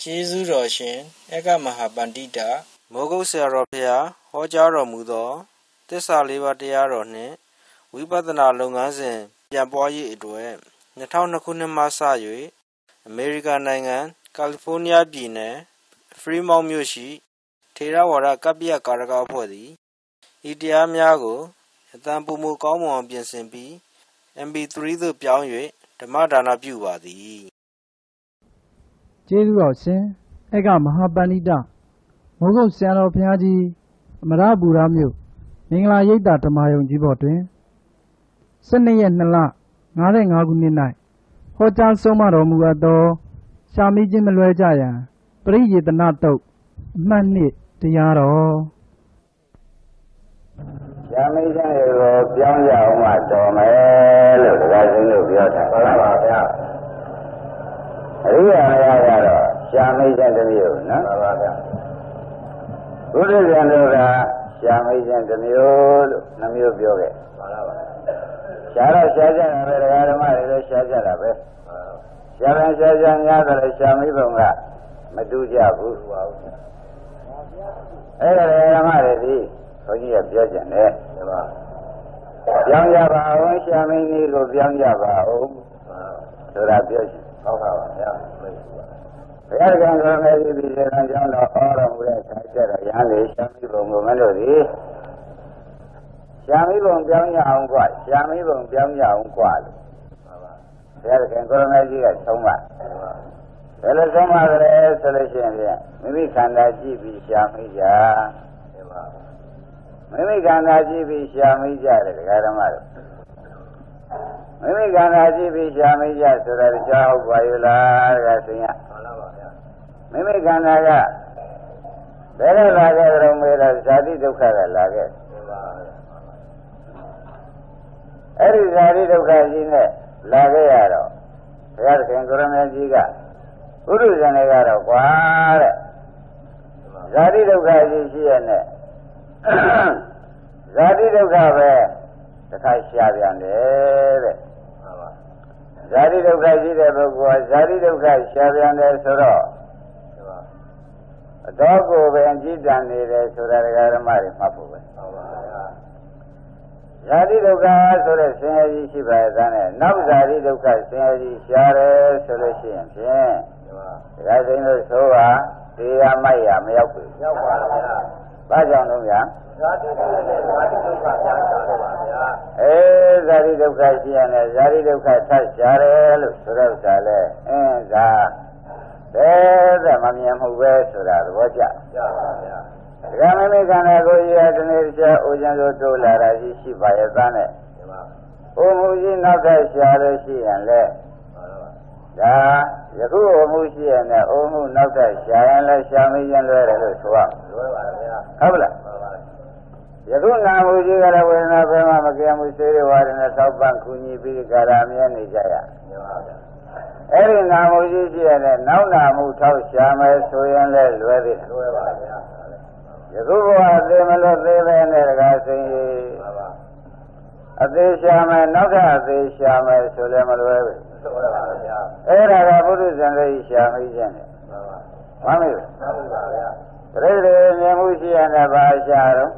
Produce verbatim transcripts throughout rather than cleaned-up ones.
Jesu Roshin, Ega Mahabandita, Mogo Seropia, Hojaro Mudo, Tessa Livatia Rone, Wipadana Longansen, Yamboy Edwe, Natana Kunamasa Yui, America Nangan, California Bine, Fremont Mushi, Terawara Kapia Karaga Podi, Idia Miago, Tampumu Como Biensembi, M B three the Piaoye, the Madana Buwadi. Jesu Roshin, Ega Mahabandita, Mogo Seropia, Maraburamio, Ningla Yeda Tamayo Jibotwin, Senaya Nala, Naring Aguni, Hotel Soma Romuado, Shami Jimelwajaya, Pri the Nato, Mani, Tiaro. Shami Janga, Tome, Rising of Yota. Ria, Shami Janga, no? Buddha Janga, Shami Janga, Namu Yoga. Shara Shajan, Radama, Shajarabe. Sharan Shajan, Yada, Shami Bunga, Maduja, Eramari, Hoji of Jajan, eh? Young Yaba, Shami, Nilo, Young Yaba, so that Jajan. Yargan Ramadi, and John Oram, Yanni, Shami Bungo Melody. Shami Bung Biang Yang Quat, Shami Bung Biang Yang Quat. There can go to Magic at Soma. There is some other solution here. Maybe can that G be Shamija? Maybe can that G be Shamija? The Garamar. Maybe can that G be Shamija so that the job Viola Gasia. Maybe can that better Lager Romero Zadi Duka Lager. Every Zari of Gazine, Lagayaro, Yarkan Guramajiga, Urus and Egaro, Quare Zari of Gazine, Zari of Gave, the Kashabian, Zari of Gazine, Zari of Gashabian, Soro, a dog over and Jidan, so that I got a married Mapu. Zadi Duka, so the Sinaji Shibazane, no Zadi Duka, Sinaji Share, Solution, Razing the Soa, Tia Maya, Miyaku, Bajan Lumia, Eh, Zadi Duka, Zadi Duka, Share, Surasale, and Za, there the Mamiam who wears Sura, Waja. Ramani Gana go here to Nisha Ujango to Laraji by a banner. Umuji Naka Sharashi and Le. Ya, Yaku Mushi and Umu Naka Shayan Shami and Le Swam. Kabla Yaku Namuji Garawena Bema Magamu Siri war in a South Bankuni Bi Garami and Nijaya. Every Namuji and now Namu Tau Shama Soyan Le. Yaguva, they may not live in their Gassi. A day shama, not a day shama, Solemal. Era Buddhist and Ray Shami. Mami. Rede Nemushi and Abasharo.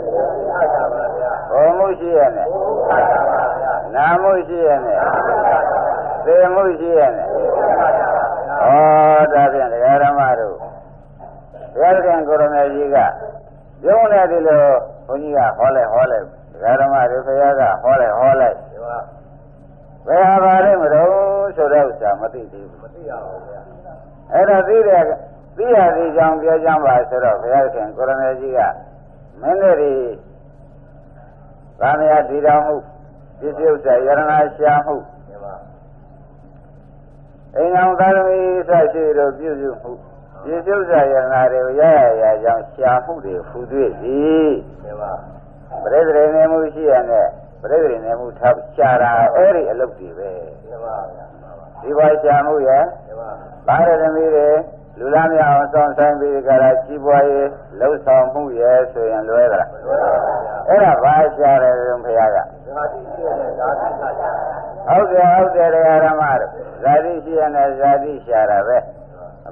Omushi and Namushi and Semushi and Oh, that's in the Yaramaru. Yargan Goromajiga. Yona Dilo, Unia, Hole, Hole, Garama, Rifayaga, Hole, Hole. Where have I them? So that's a Mati. And I see that we are the young Yajamba, sort of Yargan Goromajiga. Many Ramia Didamu, this is a Yarana Shamu. In Angalami, I see the beautiful. This is a Yanare, young Shafu, who do it. Brethren, Nemushi and Brethren, Nemutab Chara, every elective. Siva Shamu, yeah? Bara Mire, Lulamia, some time with Garachi boy, Low Samu, yes, and Luera. Era Vashara Rumpiaga. Out there, out there, Aramar, Zadishi and Zadi Shara.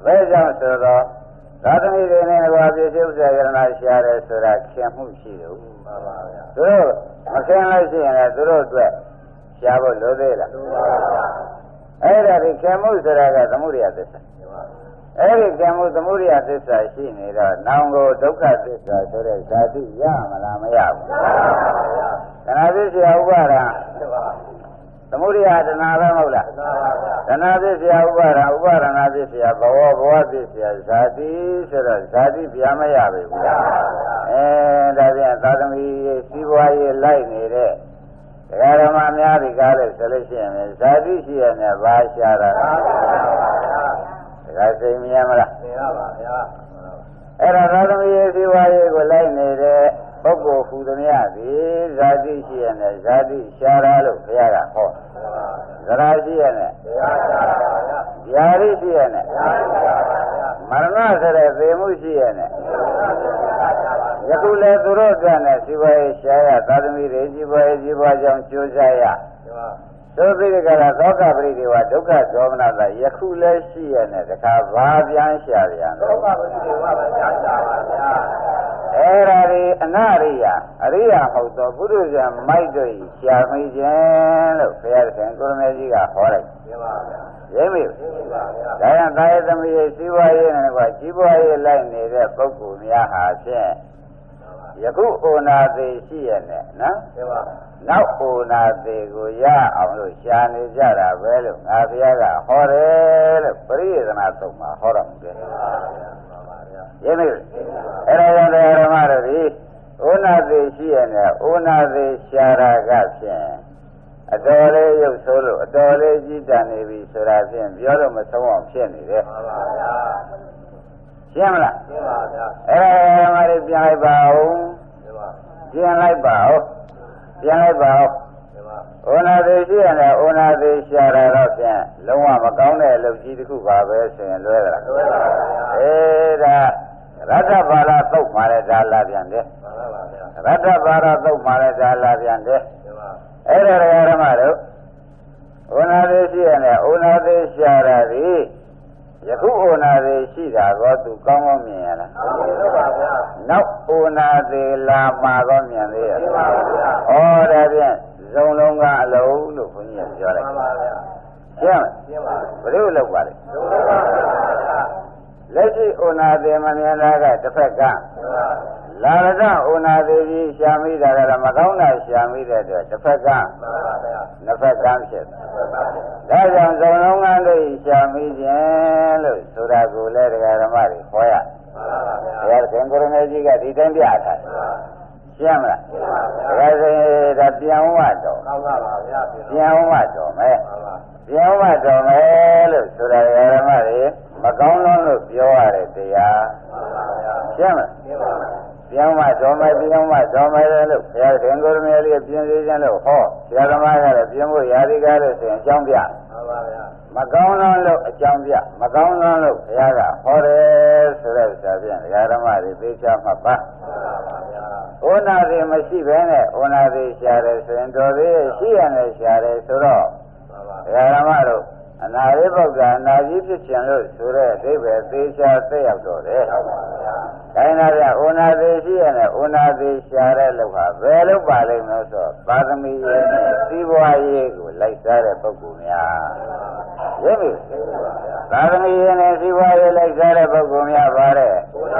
ဘယ်ကြောင့်ဆိုတော့သာသမီတွေနဲ့ကွာပြည့်စုံစေရနာရှာတယ်ဆိုတာခင်မှုရှိတယ်မှန်ပါဗျာသူတို့မခင်လို့ရှိရင်လည်းသူတို့အတွက်ရှားဖို့လိုသေးလားလိုပါဗျာအဲ့ဒါဒီခင်မှုဆိုတာကသမုဒိယသစ္စာအဲ့ဒီခင်မှုသမုဒိယသစ္စာရှိနေတော့နောင်ကိုဒုက္ခသစ္စာဆိုတဲ့ဓာတုရမလားမရဘူးမှန်ပါဗျာခဏသစ္စာဥပါဒံသမုဒိယတဏှာပဲမဟုတ်လားတဏှာသစ္စာဥပါဒံဥပါဒနာသစ္စာဘဝဘဝသစ္စာဇာတိဆိုတော့ဇာတိပြမရပြီဗျာအဲဒါပြန်သာသမီစီးပွားရေးလိုက်နေတဲ့ဒကာဓမ္မများဒီကားလို့ဆိုလို့ရှိရင်ဇာတိရှိရနဲ့ဘာရှာတာဒကာစိတ်မြင်မလားမြင်ပါပါဗျာအဲ့ဒါသာသမီစီးပွားရေးကိုလိုက်နေတဲ့ပုဂ္ဂိုလ်ဟူသည်များသည်ဇာတိရှိရနဲ့ဇာတိရှာတာလို့ဘုရားကဟောဇရာရှိရနဲ့ဇာတိရှိရနဲ့မရဏဆိုတဲ့သေမှုရှိရနဲ့ယခုလည်းသူတို့ကနဲ့စီပွားရေးရှာရသာသမီတွေစီပွားရေးစီပွားကြောင့်ကြိုးစားရသို့ပြီးကြလားသောကပရိဒေဝဒုက္ခဒေါမနတာယခုလည်းရှိရနဲ့တခါဘာပြန်ရှာပြန်သောကပရိဒေဝပဲရှာရှာပါဗျာအဲ့ဒါဒီအနာရိယအရိယဟုတ်သောပုရိသမိုက်တို့ရှာမိခြင်းလို့ဘုရားရှင်ကိုရမေကြီးကဟောလိုက်ပြပါဗျာရိပ်မိပါဗျာဒါရသာယသမီးစီးပွားရေးနဲ့ကွာကြီးပွားရေးလိုက်နေတဲ့ပုဂ္ဂိုလ်များဟာဖြင့်ယခုဩနာသေးရှိရနဲ့နော်ပြပါနောက်ဩနာသေးကိုရအောင်လို့ရှာနေကြတာပဲလို့ငါဘုရားကဟောတယ်လို့ပရိယေသနာသုံးမှာဟောတော်မူတယ်ပြပါဗျာရင်းနေအဲ့ဒါကြောင့်ဓမ္မတို့ဒီဩနာသေးရှိရနဲ့ဩနာသေးရှာတာကဖြင့်အတော်လေးရုပ်ဆိုးလို့အတော်လေးကြီးတန်နေပြီဆိုတာဖြင့်ပြောလို့မဆုံးအောင်ဖြစ်နေတယ်မှန်ပါဗျာရှင်းမလားရှင်းပါဗျာအဲ့ဒါဓမ္မတွေပြန်လိုက်ပါဦးပြန်လိုက်ပါဦးပြန်လိုက်ပါဦးဩနာသေးရှိရနဲ့ဩနာသေးရှာတာတော့ဖြင့်လုံးဝမကောင်းတဲ့အလုပ်ကြီးတစ်ခုပါပဲဆိုရင်လွဲတာလွဲပါဗျာအေးဒါရတ္ထဘာလသုတ်မှလည်းဒါလာပြန်တယ်မှန်ပါဗျာရတ္ထဘာလသုတ်မှလည်းဒါလာပြန်တယ်အဲ့ဒါဓမ္မတို့ဩနာသေးရှိရနဲ့ဩနာသေးရှာတာဒီယခုဩနာသေးရှိတာကောသူကောင်းကောင်းမြင်ရလားမြင်ပါဗျာနောက်ဩနာသေးလာမှာကောမြင်သေးရဲ့မြင်ပါဗျာဩဒါဖြင့်ဇုံလုံးကအလုံးလို့ဘုန်းကြီးကပြောလိုက်မှန်ပါဗျာရှင်းရှင်းပါဘယ်လိုလုပ်ပါလဲဇုံလုံးပါဗျာလက်ရှိဩနာသေးမမြင်တာကတစ်ဖက်ကလာရဒဩနာသေးကြီးရှာမိတာကမကောင်းတာရှာမိတဲ့အတွက်တစ်ဖက်ကနှစ်ဖက်ကဖြစ်ဒါကြောင့်ဇုံလုံးကလေးရှာမိခြင်းလို့ဆိုတာကိုလည်းတရားဓမ္မတွေခေါ်ရဘုရားရှင်ကိုရမေကြီးကဒီတိုင်းပြထားရှင်းမလားဒါဆိုရင်ဒါပြန်ဝတ်တော်ဟုတ်ပါပါဗျာပြန်ဝတ်တော်မယ်ပြန်ဝတ်တော်မယ်လို့ဆိုတာတရားဓမ္မတွေမကောင်းလုံးလို့ပြောရတဲ့တရားရှင်းမလားပြောင်းမတော်မယ်ပြောင်းမတော်မယ်လို့ဘုရားရှင်ကိုရမေလေးပြင်စေခြင်းလို့ဟောဆရာသမားကလည်းပြင်ဖို့ယာတိကားလို့ဆိုရင်အကြောင်းပြမှန်ပါဗျာမကောင်းလုံးလို့အကြောင်းပြမကောင်းလုံးလို့ဘုရားကဟောတယ်ဆိုတဲ့ဥစ္စာဖြင့်ဒကာဓမ္မတွေသိချမှတ်ပါမှန်ပါဗျာဩနာတိမရှိဘဲနဲ့ဩနာတိရှာတယ်ဆိုရင်တော်သေးရှိရနဲ့ရှာတယ်ဆိုတော့ဒကာဓမ္မတို့အနာရိပုဂ္ဂအနာကြီးဖြစ်ခြင်းလို့ဆိုတဲ့အဓိပ္ပာယ်သေချာသက်ရောက်တော့တယ်ဟုတ်ပါဗျာဒါနာပြဩနာသေးရှိရနဲ့ဩနာသေးရှာတဲ့လို့ဟာဘယ်လို့ပါလိမ့်မလို့ဆိုသာသမီရဲ့စီးပွားရေးကိုလိုက်စားတဲ့ပုဂ္ဂိုလ်များရင်းပြီသာသမီရဲ့နဲ့စီးပွားရေးလိုက်စားတဲ့ပုဂ္ဂိုလ်များပါတဲ့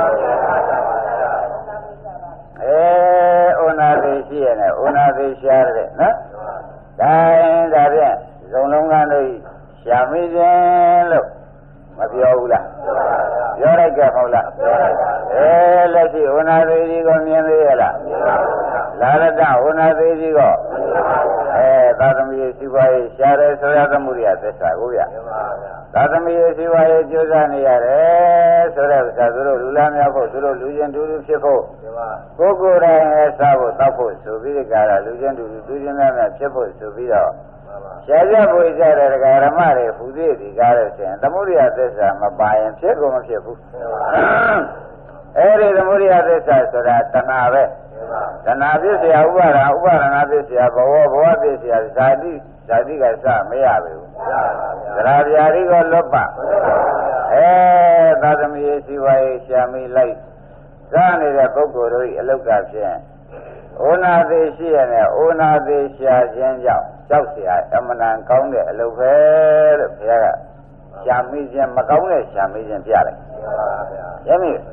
အဲဩနာသေးရှိရနဲ့ဩနာသေးရှာတဲ့နော်ဒါရင်ဒါဖြင့်ဇုံလုံးကလေးရှာမိခြင်းလို့မပြောဘူးလားပြောလိုက်ကြမဟုတ်လားအဲလက်ရှိဝနာသေးကြီးကိုမြင်သေးရဲ့လားလာရတဝနာသေးကြီးကိုအဲသာသမီစီပွားရေးရှားတယ်ဆိုရသမှုရိယသစ္စာကိုဗျသာသမီစီပွားရေးကြိုးစားနေရတယ်ဆိုတဲ့ဥစ္စာသူတို့လူလားများဖို့သူတို့လူချင်းတူတူဖြစ်ဖို့ကိုယ်ကိုယ်တိုင်လည်းစားဖို့တောက်ဖို့ဆိုပြီးကြတာလူချင်းတူတူလူချင်းများများဖြစ်ဖို့ဆိုပြီးတော့ရှားကြပွေကြတဲ့ဒကာဓမ္မတွေဟူသေးဒီကားလို့ဆိုရင်သမုဒိယသစ္စာမပါရင်ဖြစ်ကုန်မဖြစ်ဘူးအဲဒီသမုဒိယသစ္စာဆိုတာတဏှာပဲတဏှာပြည့်စရာဥပါဒဥပါဒနာပြည့်စရာဘဝဘဝပြည့်စရာဇာတိဇာတိကစမရဘူးသရဗျာတိကလွတ်ပါအဲစီဝါရေးရှာမိလိုက်စားနေတဲ့ပုဂ္ဂိုလ်တို့၏အလုတ်ကဖြင့်ဩနာသေးရှိရတဲ့ဩနာသေးရှာခြင်းကြောင့်ကြောက်เสียအမှန်တန်ကောင်းတဲ့အလုတ်ပဲလို့ဘုရားကရှာမိခြင်းမကောင်းတဲ့ရှာမိခြင်းပြလိုက်ရမည်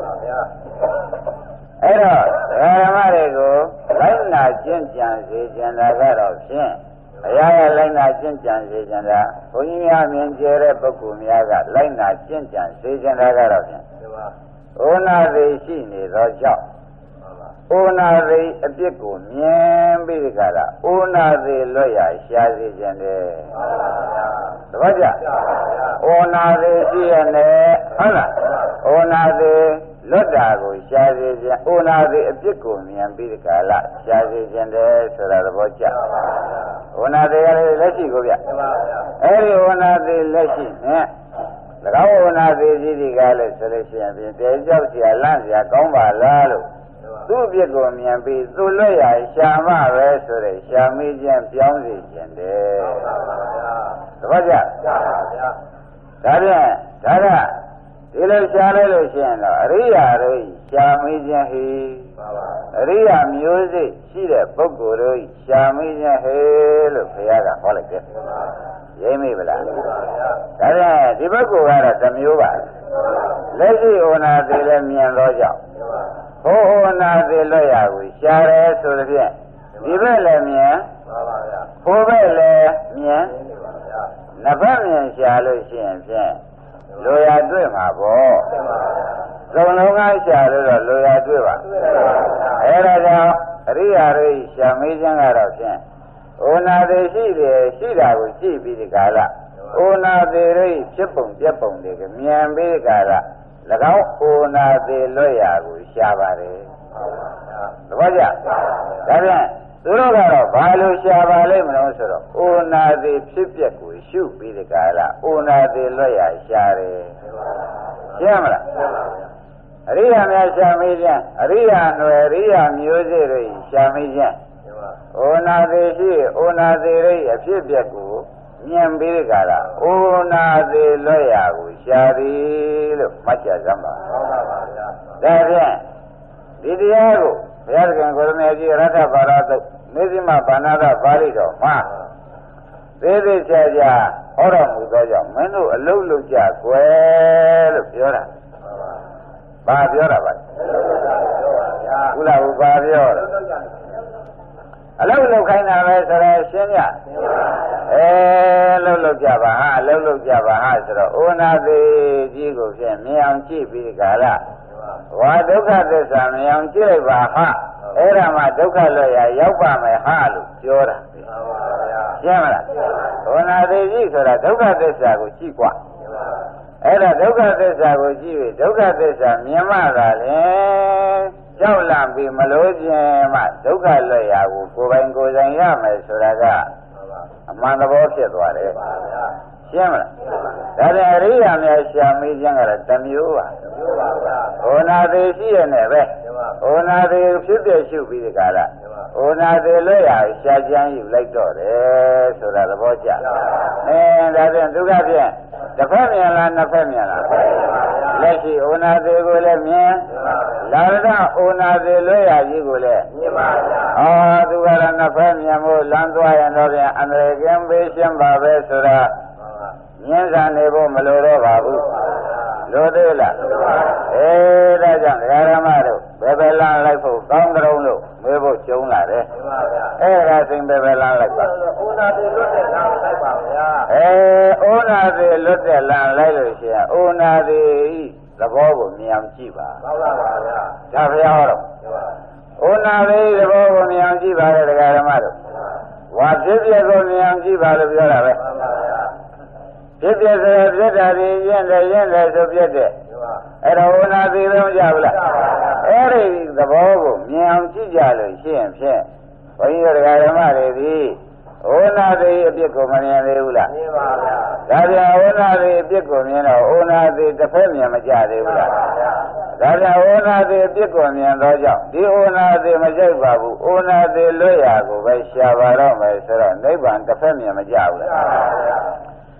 အဲ့တော့ဓမ္မတွေကိုလိုက်နာကျင့်ကြံစေခြင်းတာကတော့ဖြင့်ဘုရားကလိုက်နာကျင့်ကြံစေခြင်းတာဘုန်းကြီးများမြင်ကျဲတဲ့ပုဂ္ဂိုလ်များကလိုက်နာကျင့်ကြံစေခြင်းတာကတော့ဖြင့်ဩနာသေးရှိနေသောကြောင့်ဩနာသေးအပြစ်ကိုမြင်ပြီးကြတာဩနာသေးလွတ်ရရှာစေခြင်းတဲ့သဘောကျဩနာသေးရှိရနဲ့ဟုတ်လားဩနာသေးလွတ်တာကိုရှာစေခြင်းဩနာသေးအပြစ်ကိုမြင်ပြီးကြละရှာစေခြင်းတဲ့ဆိုတာသဘောကျဩနာသေးလည်းလက်ရှိကိုဗျအဲ့ဒီဩနာသေးလက်ရှိနဲ့၎င်းဩနာသေးကြီးတွေကလည်းဆိုလို့ရှိရင်ပြင်တဲကြောက်เสียလန့်เสียကောင်းပါလားလို့သူ့အပြစ်ကိုမြင်ပြီးသူ့လွတ်ရရှာမပဲဆိုတဲ့ရှာမိခြင်းပြောင်းစေခြင်းတဲ့သဘောကျဒါဖြင့်ဒါကဒီလိုရှားလိုက်လို့ရှိရင်တော့အရိယာတို့ရှာမိခြင်းဟိအရိယာမျိုးစိတ်ရှိတဲ့ပုဂ္ဂိုလ်တို့ရှာမိခြင်းဟိလို့ဘုရားကဟောလိုက်တယ်ရိမ့်မိဗလားဒါဖြင့်ဒီပုဂ္ဂိုလ်ကတော့တစ်မျိုးပါလက်ရှိဩနာသေးလည်းမြင်တော့ကြောင့်ဟောဩနာသေးလွတ်ရကိုရှားတယ်ဆိုသဖြင့်ဒီဘက်လည်းမြင်ဟိုဘက်လည်းမြင်နှစ်ဘက်မြင်ရှားလို့ရှိရင်ဖြင့်လိုရာတွေ့မှာပေါ့သုံးလုံးကရှာလို့တော့လိုရာတွေ့ပါအဲဒါကြောင့်အရိယာတွေရှာမေးခြင်းကတော့ဖြင့်ဩနာသေးရှိတယ်ရှိတာကိုကြည့်ပြီးဒီကာလဩနာသေးတွေဖြစ်ပုံပြက်ပုံတွေကမြင်ပြီးဒီကာလ၎င်းဩနာသေးလွတ်ရာကိုရှာပါတယ်သဘောကျဒါဖြင့်သူတို့ကတော့ဘာလို့ရှာပါလိမ့်မလို့ဆိုတော့ဩနာသေးဖြစ်ပျက်ကိုရှုပြီးဒီကာလဩနာသေးလွတ်ရာရှာတယ်ရှင်းမလားအရိယာများရှာမေးခြင်းအရိယာຫນွယ်အရိယာမျိုးစေ့တွေရှာမေးခြင်းဩနာသေးရှိဩနာသေးရိအဖြစ်ပျက်ကိုမြင်ပြီးဒီကာလဩနာသေးလွတ်ရာကိုရှာသည်လို့မှတ်ကြစမ်းပါဟုတ်ပါပါဗျာဒါဖြင့်ဒီတရားကိုဘုရားသခင်ကိုရမေကြီးရတ္ထဘာရသုတ်မေဇိမဘာနာတပါဠိတော်မှာသေးသေးချာချာဟောတော်မူသောကြောင့်မင်းတို့အလုံးလုံးကြကွယ်လို့ပြောတာဘာပြောတာပါကုလားဘူးဘာပြောတာအလုံးလုံးခိုင်းတာပဲဆိုတော့ရှင်းရအဲလုံးလုံးကြပါဟာအလုံးလုံးကြပါဟာဆိုတော့ဩနာသေးကြီးကိုဖြင့်မြင်အောင်ကြည့်ပြီးကြလားဝါဒုက္ခသစ္စာမြင်အောင်ကြည့်လိုက်ပါဟာအဲ့ဒါမှဒုက္ခလွတ်ရရောက်ပါမယ်ဟာလို့ပြောတာရှင်းမလားဩနာသေးကြီးဆိုတာဒုက္ခသစ္စာကိုကြည့်กว่าအဲ့ဒါဒုက္ခသစ္စာကိုကြည့်ပြီးဒုက္ခသစ္စာမြင်မှသာလေကြောက်လန့်ပြီးမလို့ခြင်းမှဒုက္ခလွတ်ရာကိုကိုယ်ပိုင်ကိုယ်ဆိုင်ရမယ်ဆိုတာကအမှန်သဘောဖြစ်သွားတယ်ရှင်းမလားဒါပြန်အရိယာများရှာမေးခြင်းကတော့တစ်မျိုးပါဩနာသေးရှိရနဲ့ပဲဩနာသေးဖြစ်ပြရှုပြီးဒီကရဩနာသေးလွတ်ရာရှာကြမ်းယူလိုက်တော့တယ်ဆိုတာသဘောကျအဲဒါပြန်ဒုက္ခဖြင့်တစ်ဖက်မြင်လားနှစ်ဖက်မြင်လားလက်ရှိဩနာသေးကိုလည်းမြင်လာရဒဩနာသေးလွတ်ရာကြီးကိုလည်းမြင်ပါဗျာဟောသူကတော့နှစ်ဖက်မြင်ဖို့လမ်းသွားရင်တော့ပြန်အန္တရာယ်ကင်းပေးရှင်းပါပဲဆိုတာမြင်စားနေဖို့မလိုတော့ပါဘူးလိုသေးလားအဲဒါကြောင့်ဒကာရမတို့ဘယ်ဘယ်လမ်းလိုက်ဖို့ကောင်းကြုံလို့မေးဖို့ကြုံလာတယ်အဲဒါစိန်ဘယ်ဘယ်လမ်းလိုက်ပါဩနာသေးလွတ်တဲ့လမ်းလိုက်ပါဗျာအဲဩနာသေးလွတ်တဲ့လမ်းလိုက်လို့ရှိရင်ဩနာသေးသဘောကိုမြင်အောင်ကြည့်ပါဟုတ်ပါပါဗျာဒါဘုရားဟောတော့ဩနာသေးသဘောကိုမြင်အောင်ကြည့်ပါလေဒကာရမတို့ဝါဖြစ်ပြကိုမြင်အောင်ကြည့်ပါလို့ပြောတာပဲဖြစ်ပြဆိုပြတ်တာတွေရင်တယ်ရင်တယ်ဆိုပြတ်တဲ့အဲ့တော့ဝနာသေးလုံးကြဘူးလားအဲ့ဒီသဘောကိုမြင်အောင်ကြည့်ကြလို့ရှိရင်ဖြင့်ဘုန်းကြီးတို့ဓမ္မတွေဒီဝနာသေးအပြစ်ကိုမမြင်သေးဘူးလားမြင်ပါဗျာဒါပြန်ဝနာသေးအပြစ်ကိုမြင်တော့ဝနာသေးတစ်ဖက်မြင်မကြသေးဘူးလားဒါပြန်ဝနာသေးအပြစ်ကိုမြင်တော့ကြောင့်ဒီဝနာသေးမကြိုက်ပါဘူးဝနာသေးလွတ်ရာကိုပဲရှာပါတော့မယ်ဆိုတော့နိဗ္ဗာန်တစ်ဖက်မြင်မကြဘူးလား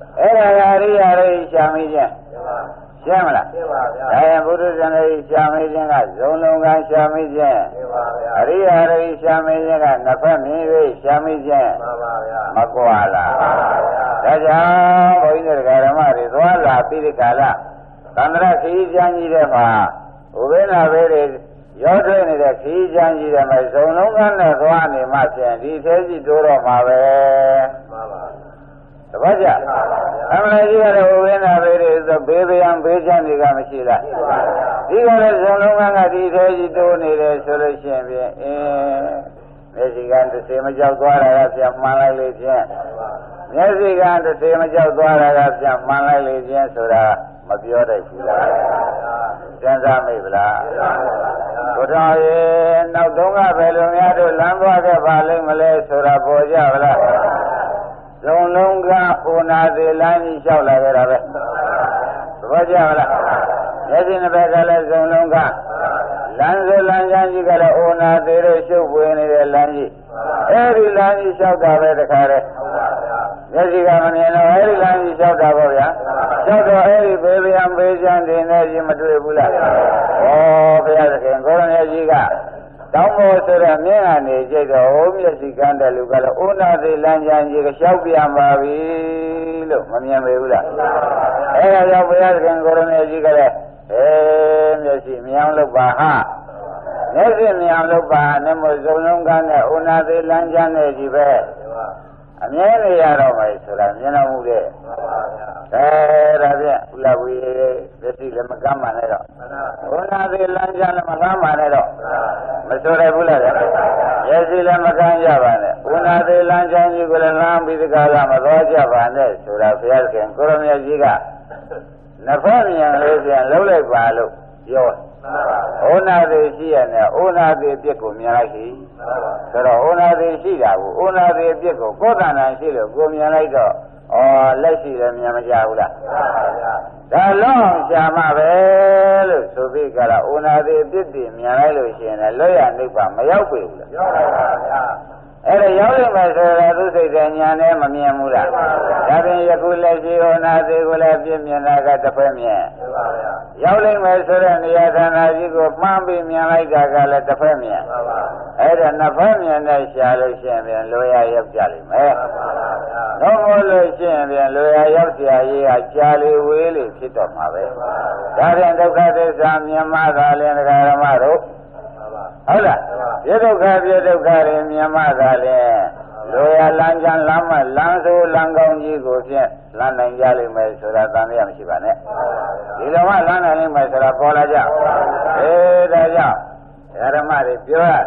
အဲ့ဒါကအရိယာတွေရှာမိခြင်းရှင်းမလားရှင်းပါဗျာဒါရင်ဘုဒ္ဓဇန်တွေရှာမိခြင်းကဇုံလုံးကရှာမိခြင်းရှင်းပါဗျာအရိယာတွေရှာမိခြင်းကနှစ်ဖက်မြင်၍ရှာမိခြင်းမှန်ပါဗျာမကွာလားမှန်ပါဗျာဒါကြောင့်ဘုန်းကြီးတို့ဓမ္မတွေသွားလာပြီးဒီကာလသန္တရခရီးကျမ်းကြီးတဲ့မှာဥပိ္ပနာဘေးတွေရောထွေးနေတဲ့ခရီးကျမ်းကြီးတဲ့မှာဇုံလုံးကနဲ့သွားနေမှဖြင့်ဒီသေးကြီးတိုးတော့မှာပဲမှန်ပါတပတ်ကြအမှန်ကြီးကလည်းဥပိ္ပနာဘေးတွေဆိုဘေးဗျံဘေးချမ်းတွေကမရှိလားဒီကလည်းဇုံလုံးကဒီသေးကြီးတိုးနေတယ်ဆိုလို့ရှိရင်ဖြင့်အင်းမျက်စိကတစ်စေမကြောက်သွားတာကပြန်မှန်လိုက်လေဖြင့်မျက်စိကတစ်စေမကြောက်သွားတာကပြန်မှန်လိုက်လေဖြင့်ဆိုတာမပြောတတ်ဘူးလားစဉ်းစားမိဗလားဘုရားရဲ့နောက်တုန်းကဘယ်လိုများတို့လမ်းသွားခဲ့ပါလိမ့်မလဲဆိုတာပေါ်ကြဗလားဇုံလုံးကအိုနာသေးလမ်းကြီးလျှောက်လာကြတာပဲပေါ်ကြဗလားမျက်စိနှစ်ဘက်ကလည်းဇုံလုံးကလမ်းစုလမ်းချမ်းကြီးကလည်းအိုနာသေးတို့ရှုပ်ပွေနေတဲ့လမ်းကြီးအဲဒီလမ်းကြီးလျှောက်တာပဲတခါတည်းမျက်စိကမမြင်တော့အဲဒီလမ်းကြီးလျှောက်တာပေါ့ဗျာလျှောက်တော့အဲဒီဘေးဗျံဘေးချမ်းတင်နေရင်မတွေ့ဘူးလားဩဘုရားသခင်ကိုရမေကြီးကတောင်းဖို့ဆိုတော့မြင်ကနေကြိတ်တော့ဟိုမျက်စိကန်းတဲ့လူကလည်းအိုနာသေးလမ်းချမ်းကြီးကလျှောက်ပြန်ပါပြီလို့မမြင်ပေဘူးလားအဲဒါကြောင့်ဘုရားသခင်ကိုရမေကြီးကလည်းအဲမျက်စိမြောင်လို့ပါဟာမျက်စိမြောင်လို့ပါနဲ့မို့ဇုံလုံးကန်းနဲ့အိုနာသေးလမ်းချမ်းနဲ့ကြီးပဲအမြဲနေရတော့မယ်ဆိုတာမြင်တော်မူတဲ့အဲဒါဖြင့်ဥလဝီမျက်စိလည်းမကမ်းမှန်နဲ့တော့အိုနာသေးလမ်းချမ်းလည်းမကမ်းမှန်နဲ့တော့မဆိုရဘူးလားမျက်စိလည်းမကမ်းကြပါနဲ့အိုနာသေးလမ်းချမ်းကြီးကိုလည်းလမ်းပြီးဒီကလာမသွားကြပါနဲ့ဆိုတာဘုရားခင်ကိုရမေကြီးကနှစ်ဖက်မြန်လေးပြန်လှုပ်လိုက်ပါလို့ပြောဩနာသေးရှိရနဲ့ဩနာသေးအပြစ်ကိုမြင်လိုက်ရှိဆိုတော့ဩနာသေးရှိတာကိုဩနာသေးအပြစ်ကိုကိုယ်တဏ္ဍာရှိလို့ကိုမြင်လိုက်တော့ဩလက်ရှိလည်းမြင်မကြဘူးလားဒါလုံးရှားမှပဲလို့ဆိုပြီးကြတာဩနာသေးအပြစ်တွေမြင်လိုက်လို့ရှိရင်လည်းလွတ်ရနိဗ္ဗာန်မရောက်ပြီဘူးလားရောက်ပါပါဗျာအဲ့ဒါရောက်လိမ့်မယ်ဆိုတော့သူစိတ်ကညာနဲ့မမြင်ဘူးလားဒါပြင်ယခုလက်ရှိဩနာသေးကိုလည်းပြည့်မြင်တာကတစ်ဖက်မြင်ရောက်လိမ့်မယ်ဆိုတဲ့နေရာဌာနကြီးကိုမှန်းပြီးမြင်လိုက်တာကလည်းတစ်ဖက်မြင်အဲ့ဒါနှစ်ဖက်မြင်နဲ့ရှားလို့ရှိရင်ပြန်လိုရရောက်ကြလိမ့်မယ်တော့မလို့ရှိရင်ပြန်လိုရရောက်ကြရေးကကြာလေဝေးလေဖြစ်တော့မှာပဲဒါပြန်ဒုက္ခသစ္စာမြင်မှသာလင်ဒကာရမတို့ဟုတ်လားပြဒုက္ခပြဒုက္ခတွေမြင်မှသာလင်လိုရလမ်းချမ်းလမ်းမလမ်းဆိုးလမ်းကောင်းကြီးကိုဖြင့်လမ်းနိုင်ကြလိမ့်မယ်ဆိုတာသံဃာမရှိပါနဲ့ဒီလိုမှလမ်းနိုင်လိမ့်မယ်ဆိုတာပေါ်လာကြအေးဒါကြောင့်ဓမ္မတွေပြောရ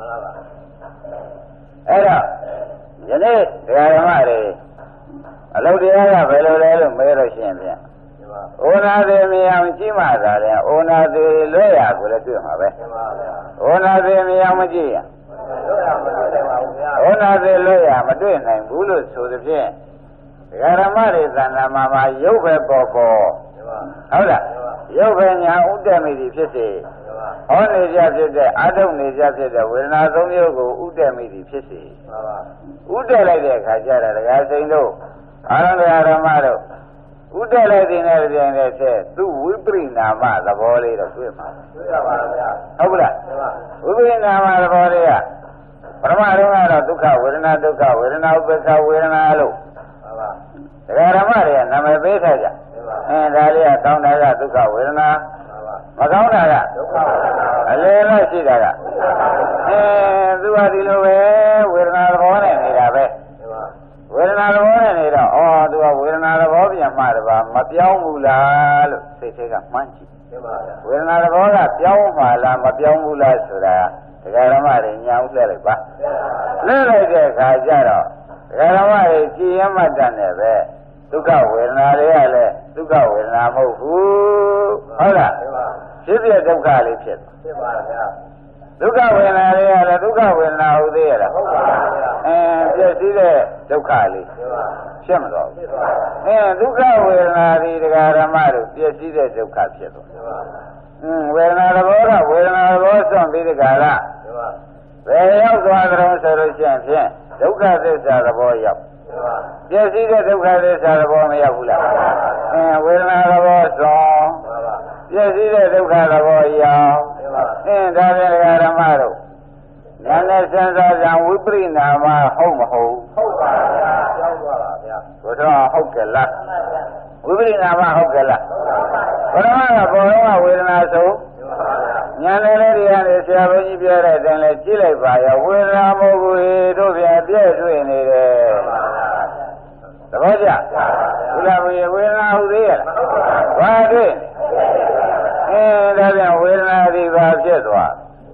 အဲ့တော့ယနေ့ဓမ္မတွေအလုပ်တရားကဘယ်လိုလဲလို့မေးလို့ရှိရင်ဖြင့်ဩနာသေးမြင်အောင်ကြည့်မှသာလေဩနာသေးလွဲ့ရကိုလည်းတွေ့မှာပဲဩနာသေးမြင်အောင်မကြည့်ရဩနာသေးလွဲ့ရမတွေ့နိုင်ဘူးလို့ဆိုသဖြင့်ဒကာရမတွေသံဃာမှာမှာရုပ်ပဲပေါ်ပေါ်ဟုတ်လားရုပ်ပဲညာဥဒ္ဒမိတိဖြစ်စေဟောနေကြဖြစ်တဲ့အထုံနေကြဖြစ်တဲ့ဝေဒနာသုံးမျိုးကိုဥဒ္ဒမိတိဖြစ်စေဥဒ္ဒလိုက်တဲ့အခါကျတော့ဒကာစိန်တို့အာရဏဓမ္မတို့ဥဒ္ဒလိုက်တဲ့နဲ့ပြန်တဲ့ဆက်သူဝိပရိနာမသဘောလေးတော့တွေ့မှာတွေ့ရပါဗျာဟုတ်ကလားဝိပရိနာမသဘောလေးကပရမတုန်းကတော့ဒုက္ခဝေဒနာဒုက္ခဝေဒနာဥပ္ပခဝေဒနာလို့ဟုတ်ပါဒကာဓမ္မတွေကနာမည်ပေးထားကြအဲဒါလေးကကောင်းတာကဒုက္ခဝေဒနာမကောင်းတာကဒုက္ခဝေဒနာအလေလို့ရှိတာကအဲသူကဒီလိုပဲဝေဒနာသဘောနဲ့နေတာပဲဝေဒနာသဘောနဲ့နေတော့ဩသူကဝေဒနာသဘောပြန်မှတပါမပြောင်းဘူးလားလို့စိတ်ထဲကမှန်းကြည့်ဝေဒနာသဘောကပြောင်းမှလားမပြောင်းဘူးလားဆိုတာဒကာဓမ္မတွေညာဥလဲလိုက်ပါလဲလိုက်တဲ့အခါကျတော့ဒကာဓမ္မတွေကြည်ရမှတ်တယ်နဲ့ပဲဒုက္ခဝေဒနာတွေကလည်းဒုက္ခဝေဒနာမဟုတ်ဘူးဟုတ်လားဖြစ်ဖြစ်ဒုက္ခလေးဖြစ်ဖြစ်ပါဗျာဒုက္ခဝေဒနာတွေကလည်းဒုက္ခဝေဒနာဟုတ်သေးရလားဟုတ်ပါဗျာအဲပြည့်စည်တဲ့ဒုက္ခလေးဖြစ်မတော့ဘူးအဲဒုက္ခဝေဒနာတွေဒကာဓမ္မတို့ပြည့်စည်တဲ့ဒုက္ခဖြစ်တော့อืมဝေဒနာသဘောကဝေဒနာသဘောစွန့်ပြီးဒီကလာဘယ်ရောက်သွားကြတော့ဆိုလို့ရှိရင်ဖြင့်ဒုက္ခသစ္စာသဘောရောက်ပြည့်စည်တဲ့ဒုက္ခသစ္စာသဘောမရောက်ဘူးလားအင်းဝေဒနာသဘောဆုံးပြည့်စည်တဲ့ဒုက္ခသဘောရောက်အင်းဒါပြန်ဓမ္မတို့ဉာဏ်နဲ့စဉ်းစားကြဝိပရိနာမဟုတ်မဟုတ်ဟုတ်ပါဗျာရောက်သွားပါဗျာဘုရားဟုတ်ကဲ့လားဝိပရိနာမဟုတ်ကဲ့လားဘုရားကဘောလုံးကဝေဒနာဆုံးဉာဏ်နဲ့လည်းဒီကနေဆရာဘုန်းကြီးပြောတဲ့အတိုင်းလဲကြည့်လိုက်ပါရောဝေဒနာမဟုတ်ဘူးတို့ပြန်ပြည့်တွေ့နေတယ်သဘောကျဘုရားဝေဝေဒနာဟုတ်သေးရဲ့လားဘာတွေ့အဲဒါပြန်ဝေဒနာဒီပါဖြစ်သွား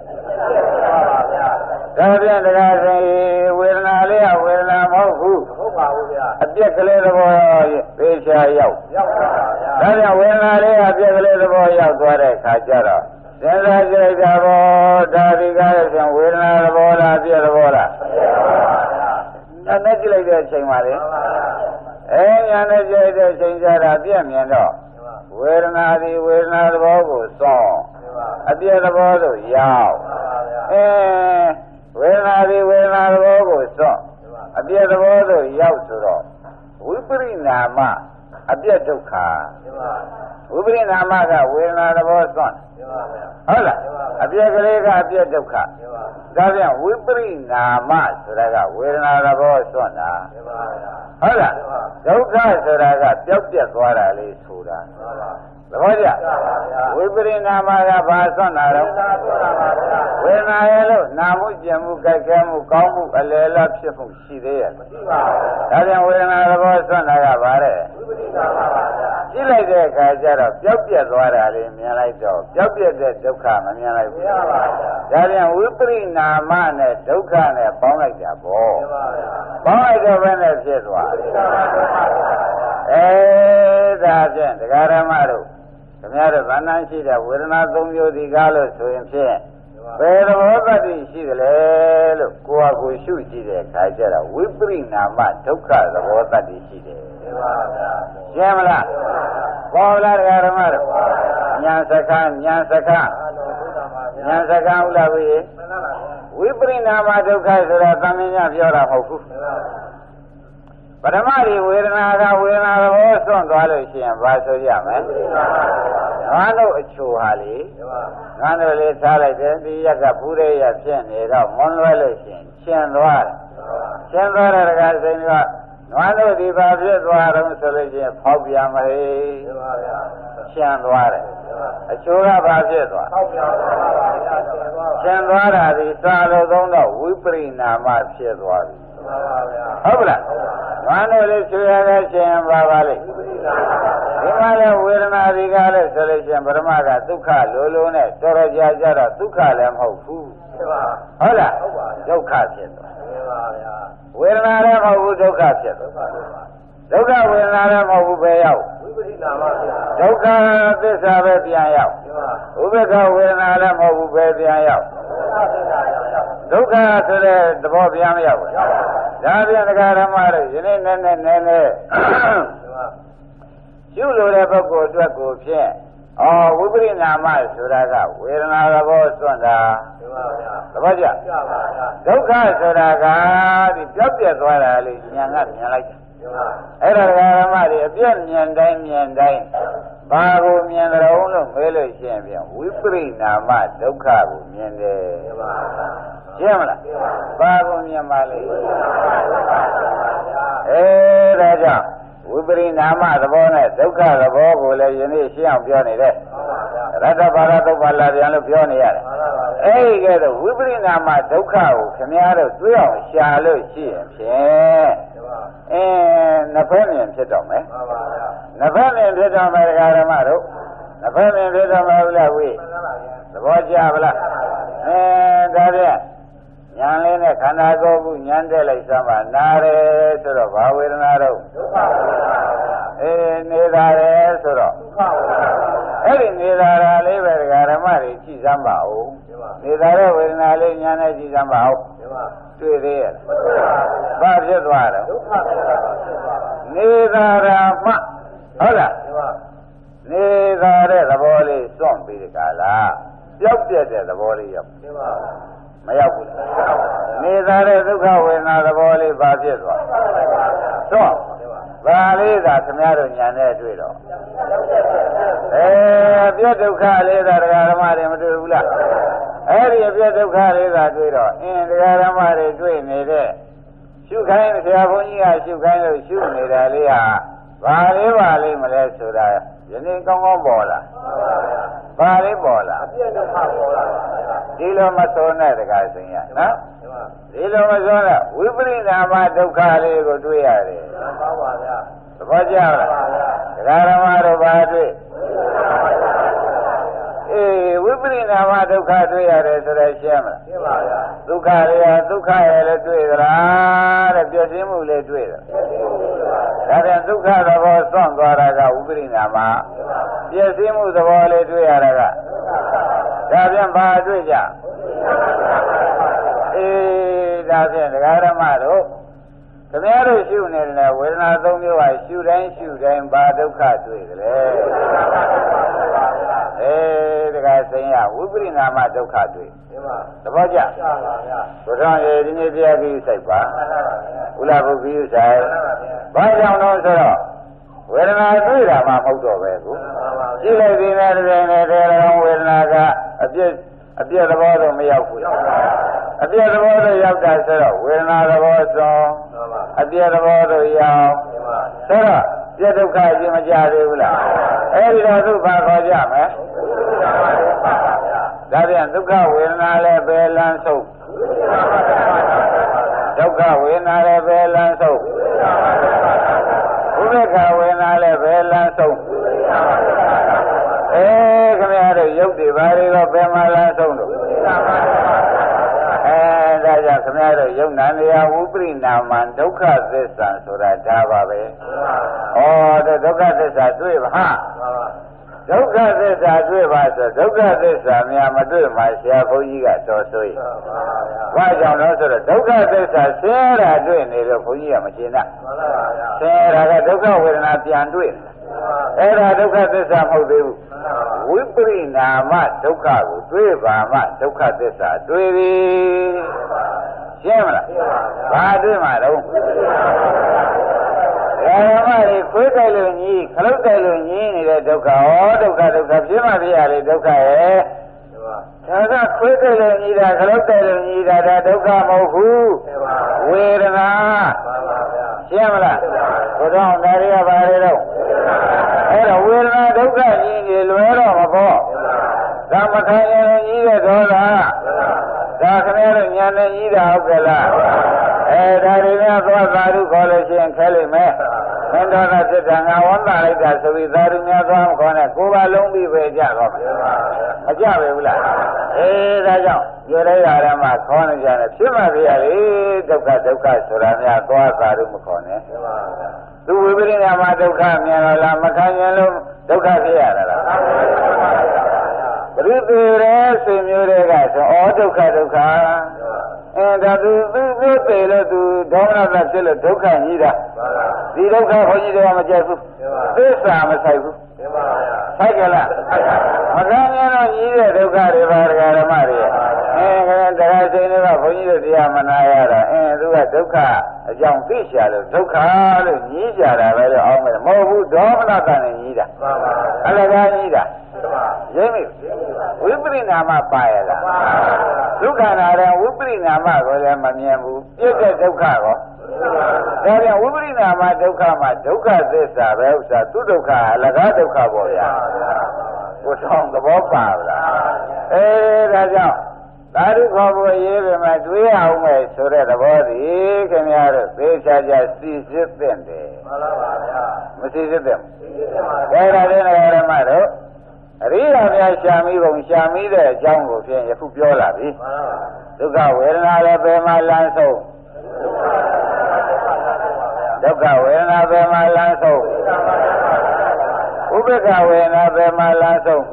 ဒါပြန်တရားဆိုင်ဝေဒနာလေးကဝေဒနာမဟုတ်ဘူးဟုတ်ပါဘူးဗျာအပြက်ကလေးသဘောသေချာရောက်ရောက်ပါဗျာဒါပြန်ဝေဒနာလေးကအပြက်ကလေးသဘောရောက်သွားတဲ့ခါကျတော့စဉ်းစားကြည့်ကြပါဒါဒီကားရဲ့ပြန်ဝေဒနာသဘောလားအပြက်သဘောလားညာနဲ့ကြည့်လိုက်တဲ့အချိန်ပါလေအဲညာနဲ့ကြည့်လိုက်တဲ့အချိန်ကျတော့ပြက်မြင်တော့ဝေဒနာဒီဝေဒနာသဘောကိုစောအပြက်သဘောတို့ရောက်အဲဝေဒနာဒီဝေဒနာသဘောကိုစောအပြက်သဘောတို့ရောက်ဆိုတော့ဝိပရိနာမအပြက်ဒုက္ခဝိပရိနာမကဝေဒနာသဘောစောဟုတ်လားအပြက်ကလေးကအပြက်ဒုက္ခဒါပြန်ဝိပရိနာမဆိုတာကဝေဒနာသဘောစောတာဟုတ်လားဒုက္ခဆိုတာကပျောက်ပြက်သွားတာလေးဆိုတာသဘောကျဝိပရိနာမကဘာစောတာလဲဝေဒနာရဲ့လို့နာမှုကျင်မှုကြိုက်ခဲမှုကောင်းမှုအလယ်လားဖြစ်မှုရှိသေးရဲ့မရှိပါဘူးဒါပြန်ဝေဒနာသဘောစောတာကဘာလဲဝိပရိနာမပါဗျာကြည့်လိုက်တဲ့အခါကျတော့ပျောက်ပြက်သွားတာလေးမြင်လိုက်တော့ပျောက်ပြက်တဲ့ဒုက္ခမမြင်လိုက်ဘူးမှန်ပါဗျာဒါပြန်ဝိပရိနာမနဲ့ဒုက္ခနဲ့ပေါင်းလိုက်တာပေါ့မှန်ပါဗျာပေါင်းလိုက်တော့ဘယ်နဲ့ဖြစ်သွားလဲအဲဒါဖြင့်တရားဓမ္မတို့ခင်ဗျားတို့ဗန္နရှိတဲ့ဝေဒနာသုံးမျိုးဒီကားလို့ဆိုရင်ဖြင့်ဘယ်သဘောတတိရှိသလဲလို့ကိုယ်ဟာကိုယ်ရှုကြည့်တဲ့အခါကျတော့ဝိပရိနာမဒုက္ခသဘောတတိရှိတယ်မှန်ပါဗျာရှင်းမလားပေါ်လာတရားဓမ္မတို့ညာစကားညာစကားညာစကားဟုတ်လားဝိဝိပရိနာမဒုက္ခဆိုတာသမင်းများပြောတာမဟုတ်ဘူးပထမဒီဝေဒနာကဝေဒနာသဘောစွန့်သွားလို့ရှိရင်ဘာဆိုရမလဲငါတို့အချိုဟာလေငါတို့လေးထားလိုက်တယ်ဒီရက်ကဘူးရဲရဖြစ်နေတော့မွန်လွဲလို့ရှိရင်ရှင်သွားတယ်ရှင်သွားတဲ့ကစိန်ကငါတို့ဒီဘာဖြစ်သွားတော့ဆိုလို့ရှိရင်ဖောက်ပြန်မလေရှင်သွားတယ်အချိုကဘာဖြစ်သွားဖောက်ပြန်သွားပါဗျာရှင်သွားတာဒီစာလို့သုံးတော့ဝိပရိနာမဖြစ်သွားပြီဟုတ်ပါလားငါတို့လေးချွေရတဲ့ရှင်ပါပါလိမ့်ဒီမှာလဲဝေဒနာဒီကားလဲဆိုလို့ရှင်ပရမကဒုက္ခလိုလိုနဲ့တော်တော်ကြာကြတော့ဒုက္ခလည်းမဟုတ်ဘူးဟုတ်လားဒုက္ခဖြစ်သွားဝေဒနာလည်းမဟုတ်ဘူးဒုက္ခဖြစ်သွားဒုက္ခဝေဒနာလည်းမဟုတ်ဘူးပဲရောက်ဝိပရိနာမဒုက္ခသစ္စာပဲပြန်ရောက်ဥပေက္ခဝေဒနာလည်းမဟုတ်ဘူးပဲပြန်ရောက်ဒုက္ခဆိုတဲ့သဘောပြန်မရောက်ဘူးဒါပြန်တရားဓမ္မတွေယနေ့နဲ့နဲ့နဲ့နဲ့ရှုလို့တဲ့ပုဂ္ဂိုလ်အတွက်ကိုဖြင့်ဩဝိပရိနာမဆိုတာကဝေဒနာသဘောစွန့်တာသဘောကျဒုက္ခဆိုတာကဒီပြောက်ပြက်သွားတာလေးဉာဏ်ကမြင်လိုက်တယ်အဲ့ဒါတရားဓမ္မတွေအပြည့်မြင်တိုင်းမြင်တိုင်းဘာကိုမြင်ကြုံလို့မေးလို့ရှိရင်ပြန်ဝိပရိနာမဒုက္ခကိုမြင်တယ်ရှင်းမလားဘာကိုမြင်ပါလဲအဲဒါကြောင့်ဝိပရိနာမသဘောနဲ့ဒုက္ခသဘောကိုလည်းယနေ့ရှင်းအောင်ပြောနေတယ်ရတ္တဘာရသုပ္ပါလာပြန်လို့ပြောနေရတယ်အဲဒီကဲတော့ဝိပရိနာမဒုက္ခကိုခင်ဗျားတို့တွေ့အောင်ရှာလို့ရှိရင်ဖြင့်အင်းနှစ်ဖက်မြင်ဖြစ်တော့မယ်နှစ်ဖက်မြင်ဖြစ်တော့မယ်ဓမ္မတို့နှစ်ဖက်မြင်ဖြစ်တော့မယ်ဟုတ်လားဝိသဘောကျပါလားအဲဒါဖြင့်ညာလေးနဲ့ခန္ဓာကိုယ်ကညာတက်လိုက်စမ်းပါနာတယ်ဆိုတော့ဘာဝေဒနာတော့ဒုက္ခဝေဒနာအေးနေတာတယ်ဆိုတော့ဒုက္ခဝေဒနာအဲ့ဒီနေတာလေးပဲဓမ္မတွေကြည့်စမ်းပါဦးနေတာတဲ့ဝေဒနာလေးညာနဲ့ကြည့်စမ်းပါဦးတွေ့သေးရဲ့ဘာဖြစ်သွားတော့ဒုက္ခဝေဒနာနေတာရာမဟုတ်လားနေတာတဲ့သဘောလေးစွန့်ပြီးဒီကလားပျောက်ပြက်တဲ့သဘောလေးရောက်မရောက်ဘူးနေသားတဲ့ဒုက္ခဝေဒနာသဘောလေးပါဖြစ်သွားတော့ဘာလေးသာခင်ဗျားတို့ညာနဲ့တွေ့တော့အဲအပြည့်ဒုက္ခလေးသာတရားဓမ္မတွေမတွေ့ဘူးလားအဲ့ဒီအပြည့်ဒုက္ခလေးသာတွေ့တော့အင်းတရားဓမ္မတွေတွေ့နေတဲ့ရှုခိုင်းဆရာဘုန်းကြီးကရှုခိုင်းလို့ရှုနေတာလေးဟာဘာလေးပါလိမ့်မလဲဆိုတာယနေ့ကောင်းကောင်းပေါ်လာဘာလေးပေါ်လာအပြည့်ဒုက္ခပေါ်လာဒီလိုမဆိုနဲ့တရားစင်ရနော်ဒီလိုမဆိုနဲ့ဝိပရိနာမဒုက္ခလေးကိုတွေ့ရတယ်မှန်ပါပါဗျာသဘောကျလားတရားဓမ္မတို့ဘာတွေ့အေးဝိပရိနာမဒုက္ခတွေ့ရတယ်ဆိုတော့ရှင်းမလားရှင်းပါဗျာဒုက္ခလေးဟာဒုက္ခရဲ့လည်းတွေ့ကြလားတဲ့ပြည့်စုံမှုလည်းတွေ့တယ်ဒါပြန်ဒုက္ခသဘောစွန့်သွားတာကဝိပရိနာမပြည့်စုံမှုသဘောလေးတွေ့ရတာကဒါပြန်ဘာတွေ့ကြအေးဒါဖြင့်ဒကာဓမ္မတို့ခင်ဗျားတို့ရှုနေတယ်ဝေဒနာသုံးမျိုးဟာရှုတိုင်းရှုတိုင်းဘာဒုက္ခတွေ့ကြလဲအေးဒကာစိန်ရဝိပရိနာမဒုက္ခတွေ့သဘောကျဘုရားရေဒီနေ့တရားကြီးစိုက်ပါဥလာဘုရားဆိုင်ဘာကြောင့်လို့ဆိုတော့ဝေဒနာတွေ့တာမှမဟုတ်တော့ပဲကိုကြည့်လိုက်ပြီးတဲ့တွင်နဲ့တရားဝေဒနာကအပြည့်အပြည့်သဘောတော့မရောက်ဘူးအပြည့်သဘောတော့ရောက်တာဆိုတော့ဝေဒနာသဘောဆုံးအပြည့်သဘောတော့ရောက်ဆိုတော့ပြည့်ဒုက္ခကြီးမကြသေးဘူးလားအဲဒီတော့သူဘာခေါ်ကြမလဲဒါပြန်ဒုက္ခဝေဒနာလည်းပဲလန်းဆုံးဒုက္ခဝေဒနာလည်းပဲလန်းဆုံးဥပေက္ခဝေဒနာလည်းပဲလန်းဆုံးအဲခင်ဗျားတို့ရုပ်တွေဘာတွေတော့ဘယ်မှာလန်းဆုံးတော့အဲဒါကြောင့်ခင်ဗျားတို့ယုံနာနေယဝိပရိနာမဒုက္ခသစ္စာဆိုတာဒါပါပဲဩဒုက္ခသစ္စာတွေ့ပါဟာဒုက္ခသစ္စာတွေ့ပါဆိုဒုက္ခသစ္စာများမတွေ့မှဆရာဘုန်းကြီးကတော်ဆိုရင်ဘာကြောင့်လဲဆိုတော့ဒုက္ခသစ္စာဆင်းရဲတာတွေ့နေတော့ဘုန်းကြီးကမရှင်းတာဆင်းရဲတာကဒုက္ခဝေဒနာပြန်တွေ့အဲ့ဒါဒုက္ခသစ္စာမဟုတ်သေးဘူးဝိပရိနာမဒုက္ခကိုတွေ့ပါမှဒုက္ခသစ္စာတွေ့ပြီရှင်းမလားဘာတွေ့မှာတော့ဓမ္မတွေခွေးကြိုက်လို့ညီးခလုတ်ကြိုက်လို့ညီးနေတဲ့ဒုက္ခဩဒုက္ခဒုက္ခပြင်းမှပြရလေဒုက္ခရဲ့ဒါကခွေးကြိုက်လို့ညီးတာခလုတ်ကြိုက်လို့ညီးတာဒါဒုက္ခမဟုတ်ဘူးဝေဒနာရှင်းမလားဘုရားဒါတွေကဘာတွေတော့အဲ့တော့ဝေဒနာဒုက္ခကြီးနေလွယ်တော့မပေါ့ဒါမခံရင်ကြီးတဲ့ဒေါသဒါခဏတော့ညာနဲ့ကြီးတာဟုတ်ကဲ့လားအဲဒါတွေများသွားသာဓုခေါ်လို့ရှိရင်ခဲလိမ့်မယ်မင်းတော်ကစစ်တာငါဝန်တာလိုက်တာဆိုပြီးသာဓုများသွားမခေါ်နဲ့ကိုယ်ပါလုံးပြီးပဲကြတော့မကြပဲဘူးလားအေးဒါကြောင့်ကြရရရမှခေါ်နေကြတယ်ဖြစ်မှပြရလေဒုက္ခဒုက္ခဆိုတာများသွားသာဓုမခေါ်နဲ့သူဝိပရိနာမဒုက္ခမြင်တော့လားမခံရင်လို့ဒုက္ခဖြစ်ရတာလားပရိသေရဲဆွေမျိုးတွေကဆိုဩဒုက္ခဒုက္ခအဲဒါသူသူသူသေလို့သူဒေါမနတဖြစ်လို့ဒုက္ခကြီးတာဒီဒုက္ခဘုန်းကြီးတွေကမကြိုက်ဘူးသစ္စာမဆိုင်ဘူးဆိုင်ကြလားမခံရင်တော့ကြီးတဲ့ဒုက္ခတွေပါဒကာဓမ္မတွေအဲတရားစိန်တွေကဘုန်းကြီးတို့တရားမနာရတာအဲသူကဒုက္ခအကြောင်းသိရှာလို့ဒုက္ခလို့ကြီးကြတာပဲလို့အောင်းမယ်မဟုတ်ဘူးဒေါမနတနဲ့ကြီးတာအလကားကြီးတာရင်းမိဝိပရိနာမပါရလားဒုက္ခနာတဲ့ဝိပရိနာမကိုလည်းမမြင်ဘူးပြည့်တဲ့ဒုက္ခကောဒါပြန်ဝိပရိနာမဒုက္ခမှာဒုက္ခသစ္စာပဲဥစ္စာသူဒုက္ခအလကားဒုက္ခပေါ့ဗျာကိုဆောင်သဘောပါလားအဲဒါကြောင့်သာဓုခေါ်ဖို့ရေးပေမဲ့တွေးအောင်မယ်ဆိုတဲ့သဘောစီခင်ဗျားတို့သေချာချာစီစစ်သင့်တယ်မှန်ပါဗျာမစီစစ်သင့်ဘူးဒါကြတဲ့ဓမ္မတို့အရိယာများရှာမိပုံရှာမိတဲ့အကြောင်းကိုဖြင့်ယခုပြောလာပြီဒုက္ခဝေဒနာလည်းဘယ်မှာလမ်းဆုံးဒုက္ခဝေဒနာဘယ်မှာလမ်းဆုံးဥပေက္ခဝေဒနာဘယ်မှာလမ်းဆုံး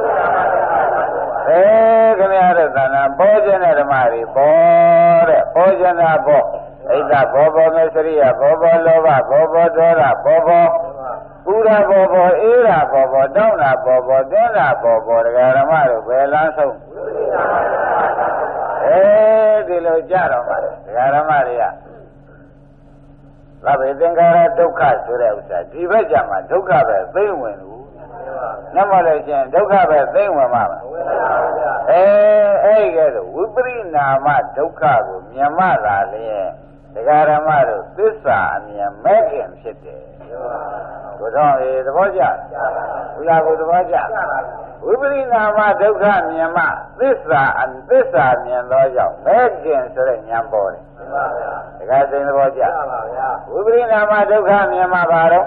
အဲခင်ဗျားတို့သဏ္ဍာန်ပေါ်ခြင်းတဲ့ဓမ္မတွေပေါ်တဲ့ပေါ်ခြင်းတာပေါ်ဣဒ္ဓဘောဘောမေစရိယဘောဘောလောဘဘောဘောဒေါသဘောဘောပူရာဘောဘောအေးရာဘောဘောတောင်းတာဘောဘောတင်းတာဘောဘောဒကာဓမ္မတို့ဘယ်လမ်းဆုံးအဲအဲဒီလိုကြတော့မှဒကာရမတွေကသဗ္ဗေသင်္ခါရဒုက္ခဆိုတဲ့ဥစ္စာဒီဘက်ကျမှဒုက္ခပဲသိဝင်ဘူးနမလို့ချင်းဒုက္ခပဲသိဝင်မှာမအဲအဲ့ကဲတော့ဝိပရိနာမဒုက္ခကိုမြင်မှသာလျင်ဒကာရမတို့သစ္စာအမြင်မဲ့ခင်ဖြစ်တယ်ဘုရားရေသဘောကျဘုရားကိုသဘောကျဝိပရိနာမဒုက္ခမြင်မှသစ္စာအသစ္စာမြင်သောကြောင့်မဲ့ခင်ဆိုတဲ့ဉာဏ်ပေါ်တယ်ဒကာသိသဘောကျဝိပရိနာမဒုက္ခမြင်မှဘာတော့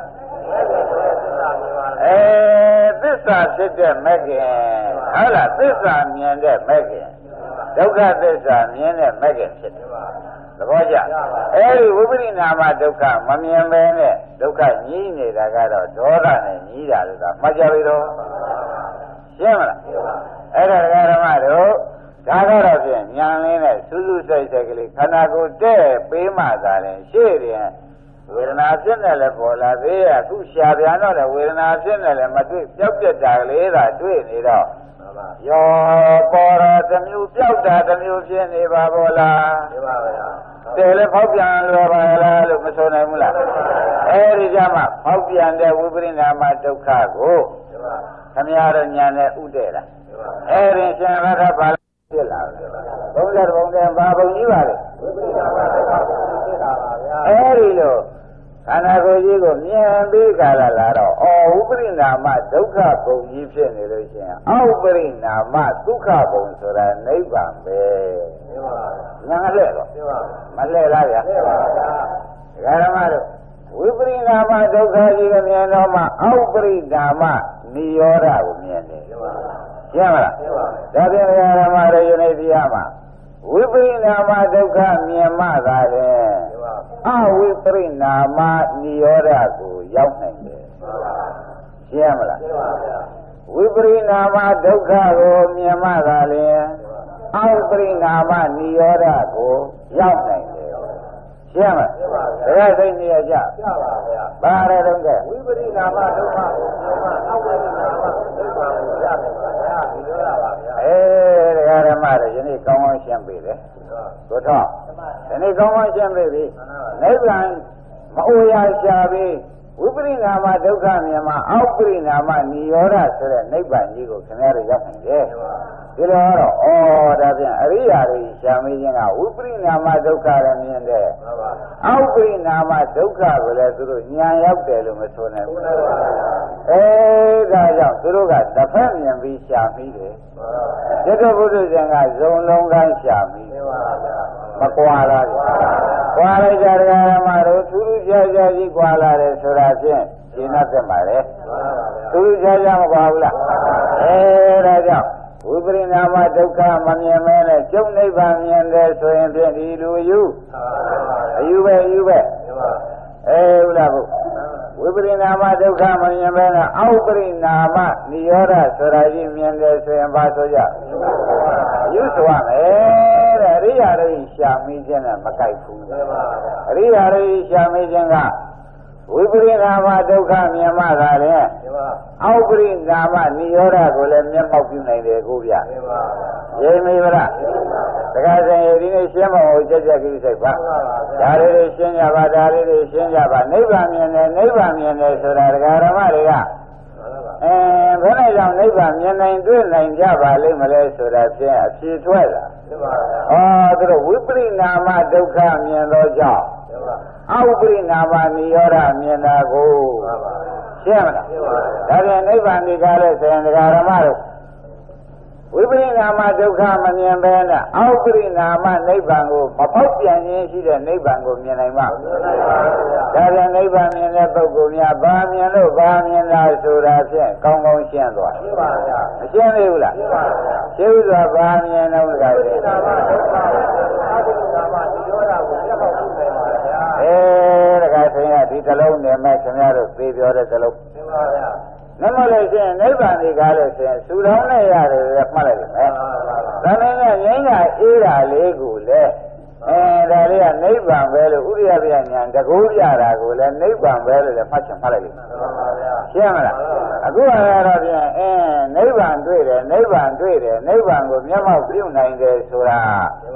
အဲသစ္စာဖြစ်တဲ့မဲ့ခင်ဟုတ်လားသစ္စာမြင်တဲ့မဲ့ခင်ဒုက္ခသစ္စာမြင်တဲ့မဲ့ခင်ဖြစ်တယ်သဘောကျအဲဒီဝိပရိနာမဒုက္ခမမြင်ပဲနဲ့ဒုက္ခကြီးနေတာကတော့ဒေါသနဲ့ကြီးတာလို့သာမှတ်ကြပြီတော့ရှင်းမလားအဲ့ဒါဓမ္မတို့ဒါကတော့ဖြင့်ညာလင်းနဲ့စူးစူးစိုက်စိုက်ကလေးခန္ဓာကိုယ်တဲ့ပေးမှသာရင်ရှေ့ရင်ဝေဒနာဖြစ်နေလဲပေါ်လာသေးရအခုရှားပြန်တော့လေဝေဒနာဖြစ်နေလဲမတွေ့ပျောက်ပြက်တာကလေးသာတွေ့နေတော့ရောပေါ်တော့တစ်မျိုးပျောက်တာတစ်မျိုးဖြစ်နေပါဘောလားဖြစ်ပါဗျာတယ်လဲဖောက်ပြန်လောပါလားလို့မဆိုနိုင်ဘူးလားအဲဒီကြမှာဖောက်ပြန်တဲ့ဝိပရိနာမဒုက္ခကိုခမရတော့ညာနဲ့ဥတဲ့လားအဲဒီရှင်ရထဘာဖြစ်လာတယ်ဘုံတဲ့ဘုံတဲ့ဘာဘုံကြီးပါလဲဝိပရိနာမဒုက္ခကိုဖြစ်တာပါဗျာအဲဒီလိုခန္ဓာကိုယ်ကြီးကိုမြင်ပြီးကြလာလာတော့အော်ဥပရိနာမဒုက္ခဘုံကြီးဖြစ်နေလို့ရှိရင်အောက်ပရိနာမဒုက္ခဘုံဆိုတာနိဗ္ဗာန်ပဲမှန်ပါဗျာညာလဲတော့မလဲလားဗျာမှန်ပါဗျာဓမ္မတို့ဝိပရိနာမဒုက္ခကြီးကိုမြင်တော့မှအောက်ပရိနာမနိရောဓကိုမြင်တယ်မှန်ပါဗျာရှင်းမလားမှန်ပါဒါပြန်ဓမ္မတို့ယနေ့သိရမှာဝိပရိနာမဒုက္ခမြင်မှသာလေအဝိပရိနာမနိရောဓကိုရောက်နိုင်တယ်ရှင်းမလားဝိပရိနာမဒုက္ခကိုမြင်မှသာလေအဝိပရိနာမနိရောဓကိုရောက်နိုင်တယ်ရှင်းမလားဒါကစိတ်နေရကြပါဗျာဘာရတော့ကဝိပရိနာမဒုက္ခကိုမြင်မှအဝိပရိနာမဒုက္ခကိုရနိုင်ပါဗျာဒီလိုရပါဗျာအဲတရားဓမ္မတွေယနေ့ကောင်းကောင်းရှင်းပြီလေသို့တော့ဒီနေ့ကောင်းကောင်းရှင်းပြီနိဗ္ဗာန်မအိုရရှာပြီးဝိပရိနာမဒုက္ခမြင်မှအောက်ပရိနာမနိရောဓဆိုတဲ့နိဗ္ဗာန်ကြီးကိုခင်ဗျားတို့ရောက်နိုင်တယ်ဒီလိုတော့ဩဒါဖြင့်အရိယာတွေရှာမေးခြင်းကဝိပရိနာမဒုက္ခလည်းမြင်တယ်အောက်ပရိနာမဒုက္ခကိုလည်းသူတို့ဉာဏ်ရောက်တယ်လို့မဆိုနိုင်ဘူးအဲဒါကြောင့်သူတို့ကတစ်ဖက်မြင်ပြီးရှာမိတယ်ဒီလိုဘုရားရှင်ကဇုံလုံးကိုင်းရှာမိမကွာလားကွာလိုက်ကြတဲ့ဓမ္မတို့သူလူရှားရှားကြီးကွာလာတယ်ဆိုတာဖြင့်ရှင်းတတ်ပါလေသူလူရှားရှားမကွာဘူးလားအဲဒါကြောင့်ဝိပရိနာမဒုက္ခမမြင်မဲနဲ့ကျုပ်နိဗ္ဗာန်မြင်တယ်ဆိုရင်ဖြင့်ဒီလူယူအယူပဲအယူပဲအဲဟုတ်လားဘုဝိပရိနာမဒုက္ခမမြင်မဲနဲ့အောက်ပရိနာမနိရောဓဆိုတာကြီးမြင်တယ်ဆိုရင်ဘာဆိုကြယူဆိုရမယ်တဲ့အရိယာတွေရှာမိခြင်းနဲ့မကိုက်ဘူးအရိယာတွေရှာမိခြင်းကဝိပရိနာမဒုက္ခမြင်မှသာလေအောက်ပရိနာမနိရောဓကိုလည်းမျက်မှောက်ပြုနိုင်တယ်ကိုဗျာရိပ်မိဗလားတခါစဉ်ဒီနေ့ရှင်းမအောင်ကြက်ကြက်ကြီးစိတ်ပါဒါလေးတွေရှင်းကြပါဒါလေးတွေရှင်းကြပါနိဗ္ဗာန်မြင်တယ်နိဗ္ဗာန်မြင်တယ်ဆိုတာဒကာဓမ္မတွေကအဲဘယ်နဲ့ကြောင့်နိဗ္ဗာန်မြင်နိုင်တွေ့နိုင်ကြပါလိမ့်မလဲဆိုတာဖြင့်အဖြေထွက်လာဩသူတို့ဝိပရိနာမဒုက္ခမြင်သောကြောင့်အောက်ပရိနာမနိရောဓမြင်တာကိုရှင်းမလားဒါပြန်နိဗ္ဗာန်ဒီကားလဲဆိုရင်ဒကာဓမ္မတို့ဝိပရိနာမဒုက္ခမမြင်ပဲနဲ့အောက်ပရိနာမနိဗ္ဗာန်ကိုမပေါက်ပြန်ခြင်းရှိတဲ့နိဗ္ဗာန်ကိုမြင်နိုင်မှာဒါပြန်နိဗ္ဗာန်မြင်တဲ့ပုဂ္ဂိုလ်များဘာမြင်လို့ဘာမြင်တာဆိုတာဖြင့်ကောင်းကောင်းရှင်းသွားရှင်းပါဗျာမရှင်းသေးဘူးလားရှင်းပါဗျာရှင်းဥစွာဘာမြင်တော့လဲဝိပရိနာမဒုက္ခအောက်ပရိနာမနိရောဓကိုမျက်မှောက်ပြုနိုင်ပါဗျာအဲတခါဆင်းရဒီတစ်လုံးနဲ့မဲ့ခင်ဗျားတို့သိပြောတဲ့တစ်လုံးရှင်းပါဗျာနမလို့ရှိရင်နိဗ္ဗာန်ဒီကားလို့ရှိရင်ဆူတောင်းနဲ့ရတယ်မှတ်လိုက်တယ်မယ်။ဒါနဲ့ငြိမ်းတာအေးတာလေးကိုလည်းအဲဒါလေးကနိဗ္ဗာန်ပဲလို့ဥရိယပြညာတကူပြတာကိုလည်းနိဗ္ဗာန်ပဲလို့လည်းမှတ်ချင်မှတ်လိုက်လိမ့်မယ်။ရှင်းမလား။အခုကတော့ဖြင့်အဲနိဗ္ဗာန်တွေ့တယ်နိဗ္ဗာန်တွေ့တယ်နိဗ္ဗာန်ကိုမျက်မှောက်ပြုနိုင်တယ်ဆိုတာ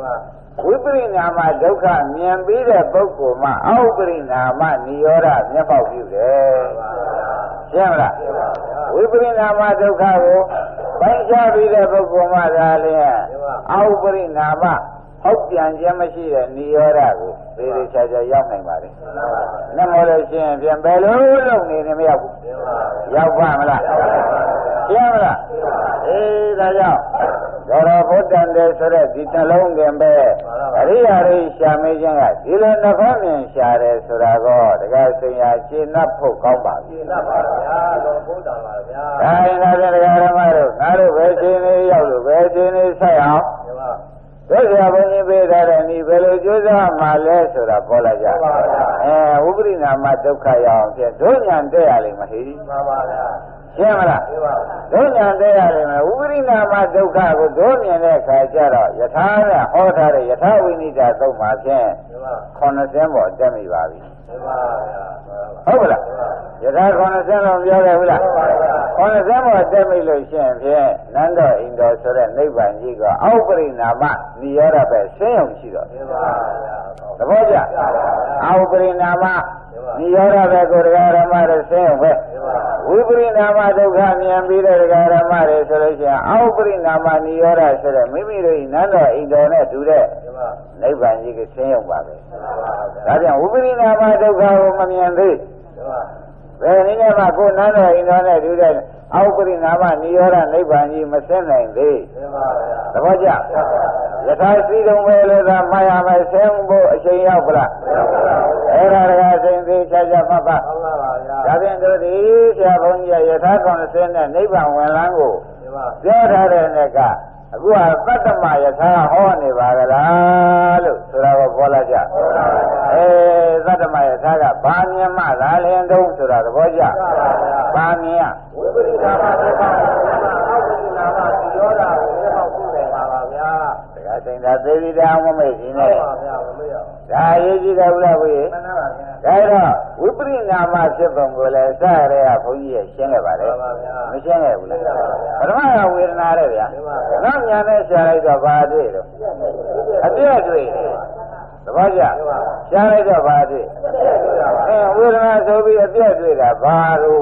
ဝိပရိနာမဒုက္ခမြင်ပြီးတဲ့ပုဂ္ဂိုလ်မှာအောက်ပရိနာမနိရောဓမျက်ပေါက်ပြုတယ်ရှင်းမလားဝိပရိနာမဒုက္ခကိုပိုင်းခြားပြီးတဲ့ပုဂ္ဂိုလ်မှာဒါလည်းအောက်ပရိနာမဟုတ်ပြန်ခြင်းမရှိတဲ့နိရောဓကိုသေသေးချာချာရောက်နိုင်ပါလေ။နမောလို့ရှိရင်ပြန်ဘယ်လိုလုပ်နေနေမရောက်ဘူး။ရောက်ပါမလား။ရှင်းမလား။အေးဒါကြောင့်တော်တော်ဘုဒ္ဓံတယ်ဆိုတဲ့ဒီနှလုံးသွင်းပဲအရိယာရိရှာမေးခြင်းကဒီလိုနှခေါင်းမြင်ရှာတယ်ဆိုတာကောတကယ်စင်ရရှင်း납ဖို့ကောင်းပါပြီ။ရှင်း납ပါဗျာ။တော်ဘုဒ္ဓံပါဗျာ။ဒါရင်လည်းတရားဓမ္မတို့ငါတို့ပဲရှင်းလေးရောက်လို့ပဲရှင်းလေးဆက်အောင်ဒုက္ခဘုန်းကြီးပေးထားတဲ့ဤဘယ်လိုကျိုးစားမှလဲဆိုတာပေါ်လာကြအဲဝိပရိနာမဒုက္ခရအောင်ဖြင့်ဒုညာတဲ့ရလိမ့်မဟိမှန်ပါဗျာရှင်းမလားဒုညာတဲ့ရလိမ့်မယ်ဝိပရိနာမဒုက္ခကိုဒုမြင်တဲ့အခါကျတော့ယထာနဲ့ဟောထားတဲ့ယထာဝိနိဒာသုံးပါဖြင့်ခုနှစ်ဆင်းပေါ်တက်မိပါပြီမှန်ပါဗျာဟုတ်ပါလားယထာခုနှစ်ဆင်းလုံးပြောခဲ့ဘူးလားခုနှစ်ဆင်းပေါ်တက်မိလို့ရှိရင်ဖြင့်နန္ဒအိန္ဒောဆိုတဲ့နိဗ္ဗာန်ကြီးကအောက်ပရိနာမနိရောဓပဲဆင်းရုံရှိတော့မှန်ပါဗျာသဘောကျအောက်ပရိနာမနိရောဓပဲကိုတရားဓမ္မတွေဆင်းရုံပဲဝိပရိနာမဒုက္ခမြင်ပြီးတဲ့တရားဓမ္မတွေဆိုလို့ရှိရင်အောက်ပရိနာမနိရောဓဆိုတဲ့မိမိတို့ဤနန္ဒအိန္ဒောနဲ့တူတဲ့နိဗ္ဗာန်ကြီးကဆင်းရုံပါပဲဒါကြောင့်ဝိပရိနာမဒုက္ခကိုမမြင်သေးဘယ်နည်းနဲ့မှကိုယ်နန္ဒအိန္ဒောနဲ့တူတဲ့အောက်ပရိနာမနိရောဓနိဗ္ဗာန်ကြီးမဆင်းနိုင်သေးသဘောကျယထာစီတုံပဲလို့သာမှားရမယ်ဆင်းဖို့အချိန်ရောက်ပလားအဲ့ဒါတကားစိန်သေးချာချာမှတ်ပါဒါဖြင့်တို့ဒီဆရာဘုန်းကြီးယထာကောင်ဆင်းတဲ့နိဗ္ဗာန်ဝင်လန်းကိုပြောထားတဲ့နေ့ကအခုကသတ္တမယထာဟောနေပါကလားလို့ဆိုတာကိုပေါ်လာကြအဲသတ္တမယထာကဘာမြင်မှလာလင်တုံးဆိုတာသဘောကျဘာမြင်ဝိပရိနာမဒုက္ခအောက်ပရိနာမဒီရောဓကိုမျက်မှောက်ပြုနေပါပါဗျာတခါစိန်သာသေပြီးတောင်မမေ့ရှင်နဲ့ပါဗျာမမေ့ရဒါအရေးကြီးတယ်ဘုရားဘုရားမှန်ပါဗျာဒါတော့ဝိပရိနာမဖြစ်ပုံကိုလည်းစရတဲ့ကဘုန်းကြီးရဲ့ရှင်းခဲ့ပါလေမရှင်းခဲ့ဘူးလားပထမကဝေဒနာတဲ့ဗျာနောက်ညာနဲ့ရှာလိုက်တော့ဘာတွေ့တော့အပြည့်တွေ့တယ်သဘောကျရှားလိုက်တော့ဘာတွေ့အဲဝေဒနာဆိုပြီးအပြည့်တွေ့တာဘာလို့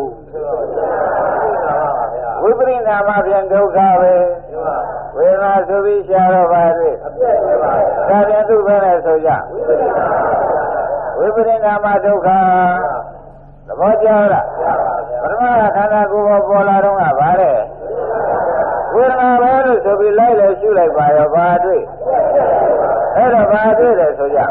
ဝိပရိနာမပြန်ဒုက္ခပဲဝေဒနာဆိုပြီးရှားတော့ဘာတွေ့အပြည့်တွေ့ပါဒါပြန်သူ့ပဲနဲ့ဆိုကြဝိပရိနာမဒုက္ခသဘောကျလားပထမကခန္ဓာကိုယ်ပေါ်လာတော့ကဘာလဲဝေဒနာပဲလို့ဆိုပြီးလိုက်လေရှုလိုက်ပါရောဘာတွေ့အဲ့တော့ဘာတွေ့လဲဆိုကြ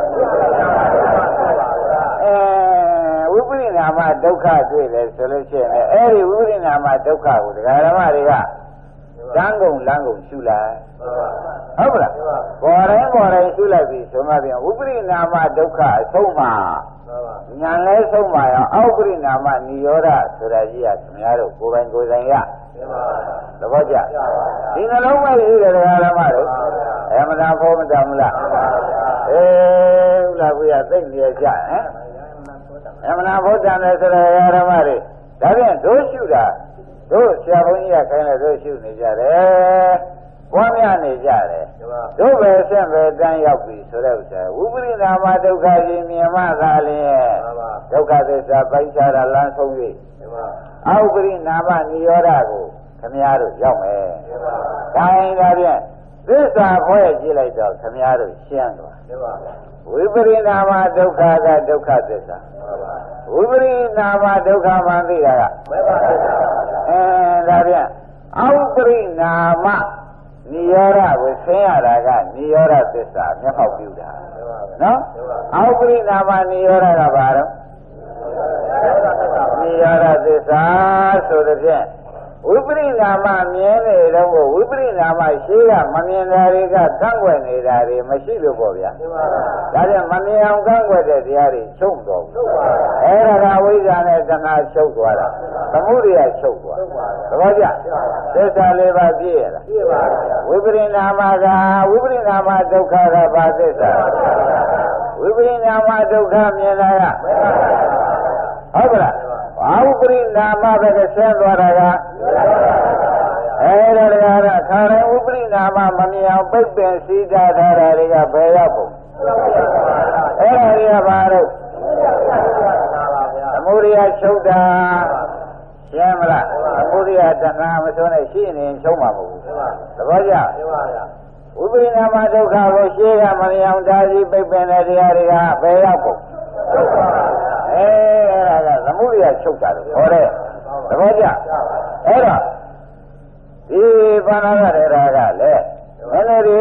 အဲဝိပရိနာမဒုက္ခတွေ့တယ်ဆိုလို့ရှိရင်အဲ့ဒီဝိပရိနာမဒုက္ခကိုဒကာဓမ္မတွေကတန်းကုန်လမ်းကုန်ရှုလိုက်ဟုတ်ပါလားပေါ်တိုင်းပေါ်တိုင်းရှုလိုက်ပြီဆိုမှပြန်ဝိပရိနာမဒုက္ခအဆုံးမှာညာလဲဆုံးမှာရောအောက်ပရိနာမနိရောဓဆိုတာကြီးကခင်ဗျားတို့ကိုယ်ပိုင်ကိုယ်ဆိုင်ရသဘောကျဒီနှလုံးမဲ့ရှိတယ်ဓမ္မတို့အမှန်တရားဖို့မတမ်းဘူးလားအေးဥလာကိုရသိနေကြဟမ်အမှန်တရားဖို့တမ်းတယ်ဆိုတော့ဓမ္မတွေဒါဖြင့်တို့ရှုတာတို့ဆရာဘုန်းကြီးကခိုင်းလို့တို့ရှုနေကြတယ်ပွားများနေကြတယ်တို့ပဲဆင့်ပဲတန်းရောက်ပြီဆိုတဲ့ဥစ္စာဝိပရိနာမဒုက္ခကြီးမြင်မှသာလျင်ဒုက္ခသစ္စာပိုင်းခြားတာလမ်းဆုံး၍အောက်ပရိနာမနိရောဓကိုခမည်းတော်ရောက်မယ်။ဒါရင်ဒါဖြင့်သစ္စာဖွဲ့ကြည့်လိုက်တော့ခမည်းတော်ရှင်းသွားဝိပရိနာမဒုက္ခကဒုက္ခသစ္စာဝိပရိနာမဒုက္ခမှန်သိတာကအဲဒါဖြင့်အောက်ပရိနာမနိရောဓကိုဆင်းရတာကနိရောဓသစ္စာမျက်မှောက်ပြုတာနော်အောက်ပရိနာမနိရောဓကဘာတော့နိရောဓသစ္စာဆိုတဲ့ဖြင့်ဝိပရိနာမမြင်နေတော့ဝိပရိနာမရှိကမမြင်တာတွေကကန့်ကွက်နေတာတွေမရှိလို့ပေါ့ဗျာဒါကြောင့်မမြင်အောင်ကန့်ကွက်တဲ့တရားတွေချုပ်တော့ဘူးအဲ့ဒါကဝိဇ္ဇာနဲ့တဏှာချုပ်သွားတာသမုဒိယချုပ်သွားသဘောကျသစ္စာလေးပါးပြည့်ရလားပြည့်ပါဗျာဝိပရိနာမကဝိပရိနာမဒုက္ခကဘာသစ္စာဝိပရိနာမဒုက္ခမြင်တာကဟုတ်ကလားဘာဝိပရိနာမပဲဆင်းသွားတာကအဲ့ဒါလည်းခါရဝိပရိနာမှာမမြင်ပိတ်ပင်စီးတာထားတာတွေကဘယ်ရောက်ကုန်အဲ့ဒါတွေကဘာလို့သမုဒိယချုပ်တာရှင်းမလားသမုဒိယတဏှာမဆိုးနဲ့ရှိနေချုပ်မှာမဟုတ်ဘူးသဘောကျဝိပရိနာမဒုက္ခကိုရှင်းကမမြင်တာစီပိတ်ပင်တဲ့တရားတွေကဘယ်ရောက်ကုန်အဲအဲ့ဒါကသမုဒိယချုပ်တာလို့ခေါ်တဲ့သဘောကျအဲ့တော့ဒီဘာနာရတဲ့ဓာကလည်းမနေ့ဒီ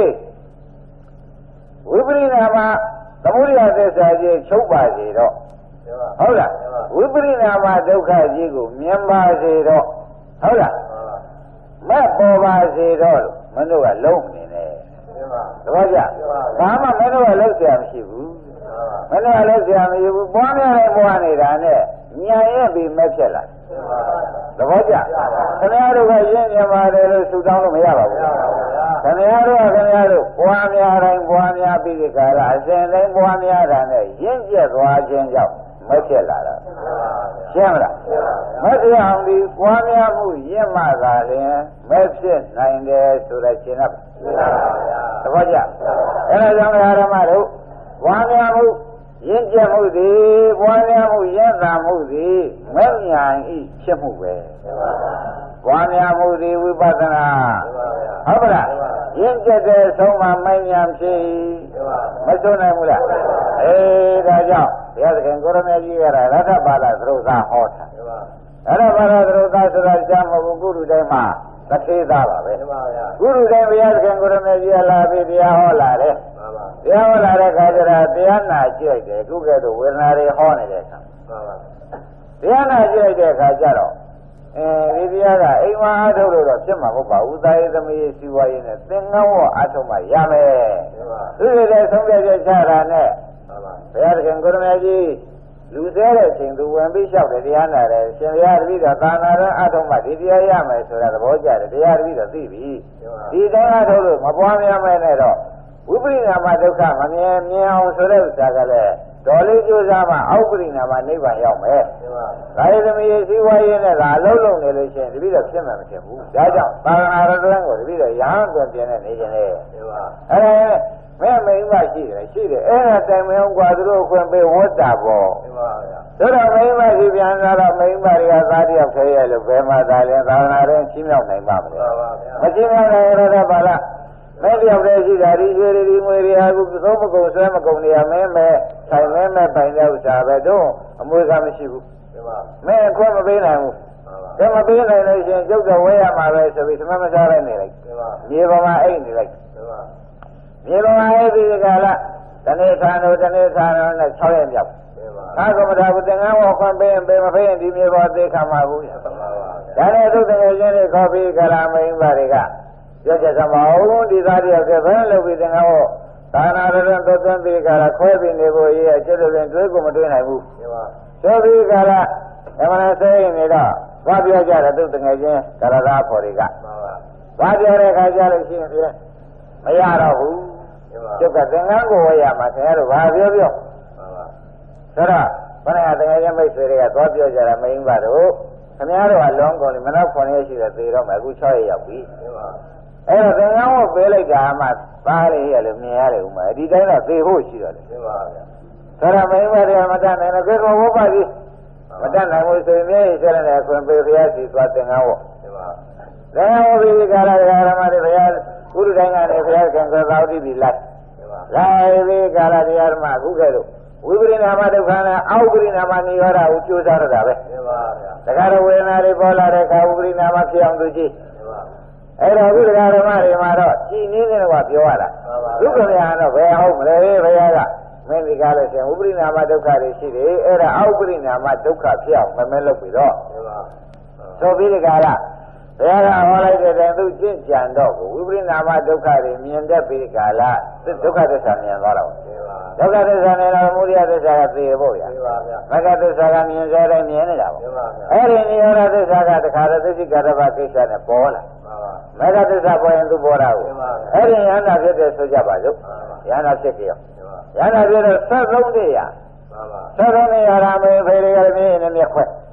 ဝိပရိနာမသမုဒိယသစ္စာကြီးချုပ်ပါစေတော့ဟုတ်လားဝိပရိနာမဒုက္ခကြီးကိုမြင်ပါစေတော့ဟုတ်လားမက်ပေါ်ပါစေတော့လို့မင်းတို့ကလုံးနေတယ်သဘောကျဘာမှမင်းတို့ကလုံးเสียမရှိဘူးမင်းတို့ကလုံးเสียမရှိဘူးပွားများတယ်ပွားနေတာနဲ့ညာရဲ့ပြီးမက်ဖြစ်လာသဘောကျခင်ဗျားတို့ကရင်းမြင်ပါတယ်လို့ဆုတောင်းလို့မရပါဘူးခင်ဗျားတို့ကခင်ဗျားတို့ပွားများတိုင်းပွားများပြီးဒီကရာအစဉ်တိုင်းပွားများတာနဲ့ရင့်ကျက်သွားခြင်းကြောင့်မဖြစ်လာတာရှင်းမလားမဖြစ်အောင်ဒီပွားများမှုရင့်မှသာလျှင်မဖြစ်နိုင်တယ်ဆိုတဲ့ရှင်းတော့သဘောကျအဲဒါကြောင့်ဓမ္မတို့ပွားများမှုရင့်ကျက်မှုသည်ပွားများမှုရင့်သာမှုသည်မဉ္ဇဉ်ဤဖြစ်မှုပဲပွားများမှုသည်ဝိပဿနာဟုတ်ပါလားရင့်ကျက်တဲ့ဆုံးမှမဉ္ဇဉ်ဖြစ်မစွနိုင်ဘူးလားအေးဒါကြောင့်ဘုရားသခင်ကိုရမေကြီးကရထပါဠသရုပ်သာဟောတာရထပါဠသရုပ်သာဆိုတာရှားမဟုတ်ဘူးကုလူတိုင်းမှာသထေသားပါပဲကုလူတိုင်းဘုရားသခင်ကိုရမေကြီးလာပြီးတရားဟောလာတယ်တရားဟောလာတဲ့ခါကျတော့တရားနာကြည့်တယ်ခုကဲ့သို့ဝေဒနာတွေဟောနေတဲ့အခါတရားနာကြည့်တဲ့အခါကျတော့အဲဒီတရားကအိမ်မှာအားထုတ်လို့တော့ဖြစ်မှာမဟုတ်ပါဘူးသာယသမီးစီဝါရေးနဲ့သင်္ကန်းဝအားထုတ်မှရမယ်သူတွေလည်းဆုံးဖြတ်ချက်ချတာနဲ့ဘုရားသခင်ကိုရမေကြီးလူသေးတဲ့အချိန်သူဝင်ပြီးလျှောက်တယ်တရားနာတယ်ရှင်ဘုရားတပည့်တော်သာနာတော်အားထုတ်မှဒီတရားရမယ်ဆိုတာသဘောကျတယ်တရားတပည့်တော်သိပြီဒီတိုင်းအားထုတ်လို့မပွားများမဲ့နဲ့တော့ဝိပရိနာမဒုက္ခမမြင်မြင်အောင်ဆိုတဲ့ဥစ္စာကလည်းတော်လေးကြိုးစားမှအောက်ပရိနာမနိဗ္ဗာန်ရောက်မယ်။ဒါရသမီးစီဝါရေးနဲ့သာအလုံးလုံးနေလို့ရှိရင်တပည့်တော်ဖြစ်မှာမဖြစ်ဘူး။ဒါကြောင့်သာသနာတော်တွင်ကိုတပည့်တော်ရဟန်းတွင်ပြင်းနေနေခြင်းလေ။အဲဒါမဲမိန်မရှိတယ်ရှိတယ်အဲ့ဒါတိုင်မအောင်กว่าသူတို့ခွင့်ပေးဝတ်တာပေါ့။ဒါတော့မိန်မရှိပြန်လာတော့မိန်မတွေကသားတယောက်ခဲရလို့ဘယ်မှာသာလဲသာသနာတွင်ချင်းမြောက်နိုင်ပါမလဲ။မချင်းမြောက်နိုင်ရတော့ဘာလားမဲတယောက်တည်းရှိတာဒီရွှေတွေငွေတွေအခုသုံးမကုန်ဆွဲမကုန်နေရမင်းမဲဆိုင်မဲမဲပိုင်တဲ့ဥစ္စာပဲတော့အမွေကမရှိဘူးမဲခွင့်မပေးနိုင်ဘူးဒါမပေးနိုင်လို့ရှိရင်ကျုပ်တော့ဝဲရမှာပဲဆိုပြီးသမမစားလိုက်နေလိုက်မြေပေါ်မှာအိတ်နေလိုက်မြေပေါ်မှာအိတ်ပြီးဒီကလာတနေ့ခါတော့တနေ့ခါတော့နဲ့၆ရက်မြောက်သာကမထာဘူးသင်္ကန်းဝခွင့်ပေးရင်ပေးမပေးရင်ဒီမြေပေါ်သေးခံမှာဘူးဒါနဲ့သူတကယ်ချင်းတွေခေါ်ပြီးကလာမိန်ပါတွေကပြောကြစမအောင်ဒီသားတယောက်ကဘယ်လိုပြီးသင်္ကန်းဝသာနာတော်တော်သွင်းပြီးကလာခွဲပြီးနေဖို့ရေးအကျစ်တွေတွဲကိုမတွဲနိုင်ဘူးဆိုပြီးကလာဓမ္မနဲ့စိတ်နေတော့ဘာပြောကြတယ်သူတကယ်ချင်းကရသာဖော်တွေကဘာပြောတဲ့ခါကျလို့ရှိရင်ပြမရတော့ဘူးကျုပ်ကသင်္ကန်းကိုဝယ်ရမှာခင်ဗျားတို့ဘာပြောပြောဆိုတော့ဘယ်နဲ့တကယ်ချင်းမိတ်ဆွေတွေကသွားပြောကြတာမင်းပါတို့ခင်ဗျားတို့ကလွန်ကုန်ပြီမနောက်ခွန်ရက်ရှိတယ်သေတော့မယ်အခု၆ရက်ရောက်ပြီအဲ့တော့သင်္ကန်းဝတ်ပေးလိုက်တာမှသားလေးရလို့မြင်ရတယ်ဥမာဒီတိုင်းတော့သေဖို့ရှိတော့တယ်ဟုတ်ပါဗျာဆိုတော့မင်းပါတွေကမတတ်နိုင်တော့ခေကောဝတ်ပါပြီမတတ်နိုင်ဘူးဆိုရင်မြေကျတဲ့နဲ့ခွင်ပေးဘုရားစီသွားသင်္ကန်းဝတ်ဟုတ်ပါသင်္ကန်းဝတ်ပြီးကာလဓမ္မတွေဘုရားကုလူတိုင်းကနေဘုရားကံသောသာဝတိပြီလိုက်လိုက်ပြီးကာလတရားဓမ္မအခုကဲ့သို့ဝိပရိနာမဒုက္ခနဲ့အောက်ပရိနာမနိရောဓကိုကြိုးစားရတာပဲဟုတ်ပါဗျာတခါတော့ဝေဒနာတွေပေါ်လာတဲ့အခါဝိပရိနာမဖြစ်အောင်သူကြည့်အဲ့တော့ဘုရားဓမ္မတွေမှာတော့ကြည်နေတယ်ကွာပြောရတာဒုက္ခများတော့ဘယ်ဟုတ်မလဲဘုရားကမင်းဒီကားလို့ရှင်ဝိပရိနာမဒုက္ခတွေရှိတယ်အဲ့ဒါအောက်ပရိနာမဒုက္ခဖြစ်အောင်မမဲလုပ်ပြီးတော့ဆိုပြီးဒီကားကဘုရားကဟောလိုက်တဲ့တိုင်သူကျင့်ကြံတော့ကိုဝိပရိနာမဒုက္ခတွေမြင်တတ်ပြီးဒီကာလဒုက္ခသစ္စာမြင်သွားတော့ဒုက္ခသစ္စာနဲ့တော့မုဒိယသစ္စာကသိဖို့ရမဂ္ဂသစ္စာကမြင်စေတိုင်းမြင်နေတာပေါ့အဲ့ဒီနိရောဓသစ္စာကတခါတော့သစ္စိကတ္တဗကိစ္စနဲ့ပေါ်လာမဂ္ဂသစ္စာပေါ်ရင်သူပေါ်တာကိုအဲ့ဒီယန္တာဖြစ်တဲ့ဆိုကြပါစို့ယန္တာဖြစ်ကြရောယန္တာဖြစ်တော့သတ်သုံးတည်းရသတ်သုံးတည်းရတာမေဖေတွေကလည်းမြင်နေမြက်ခွဲ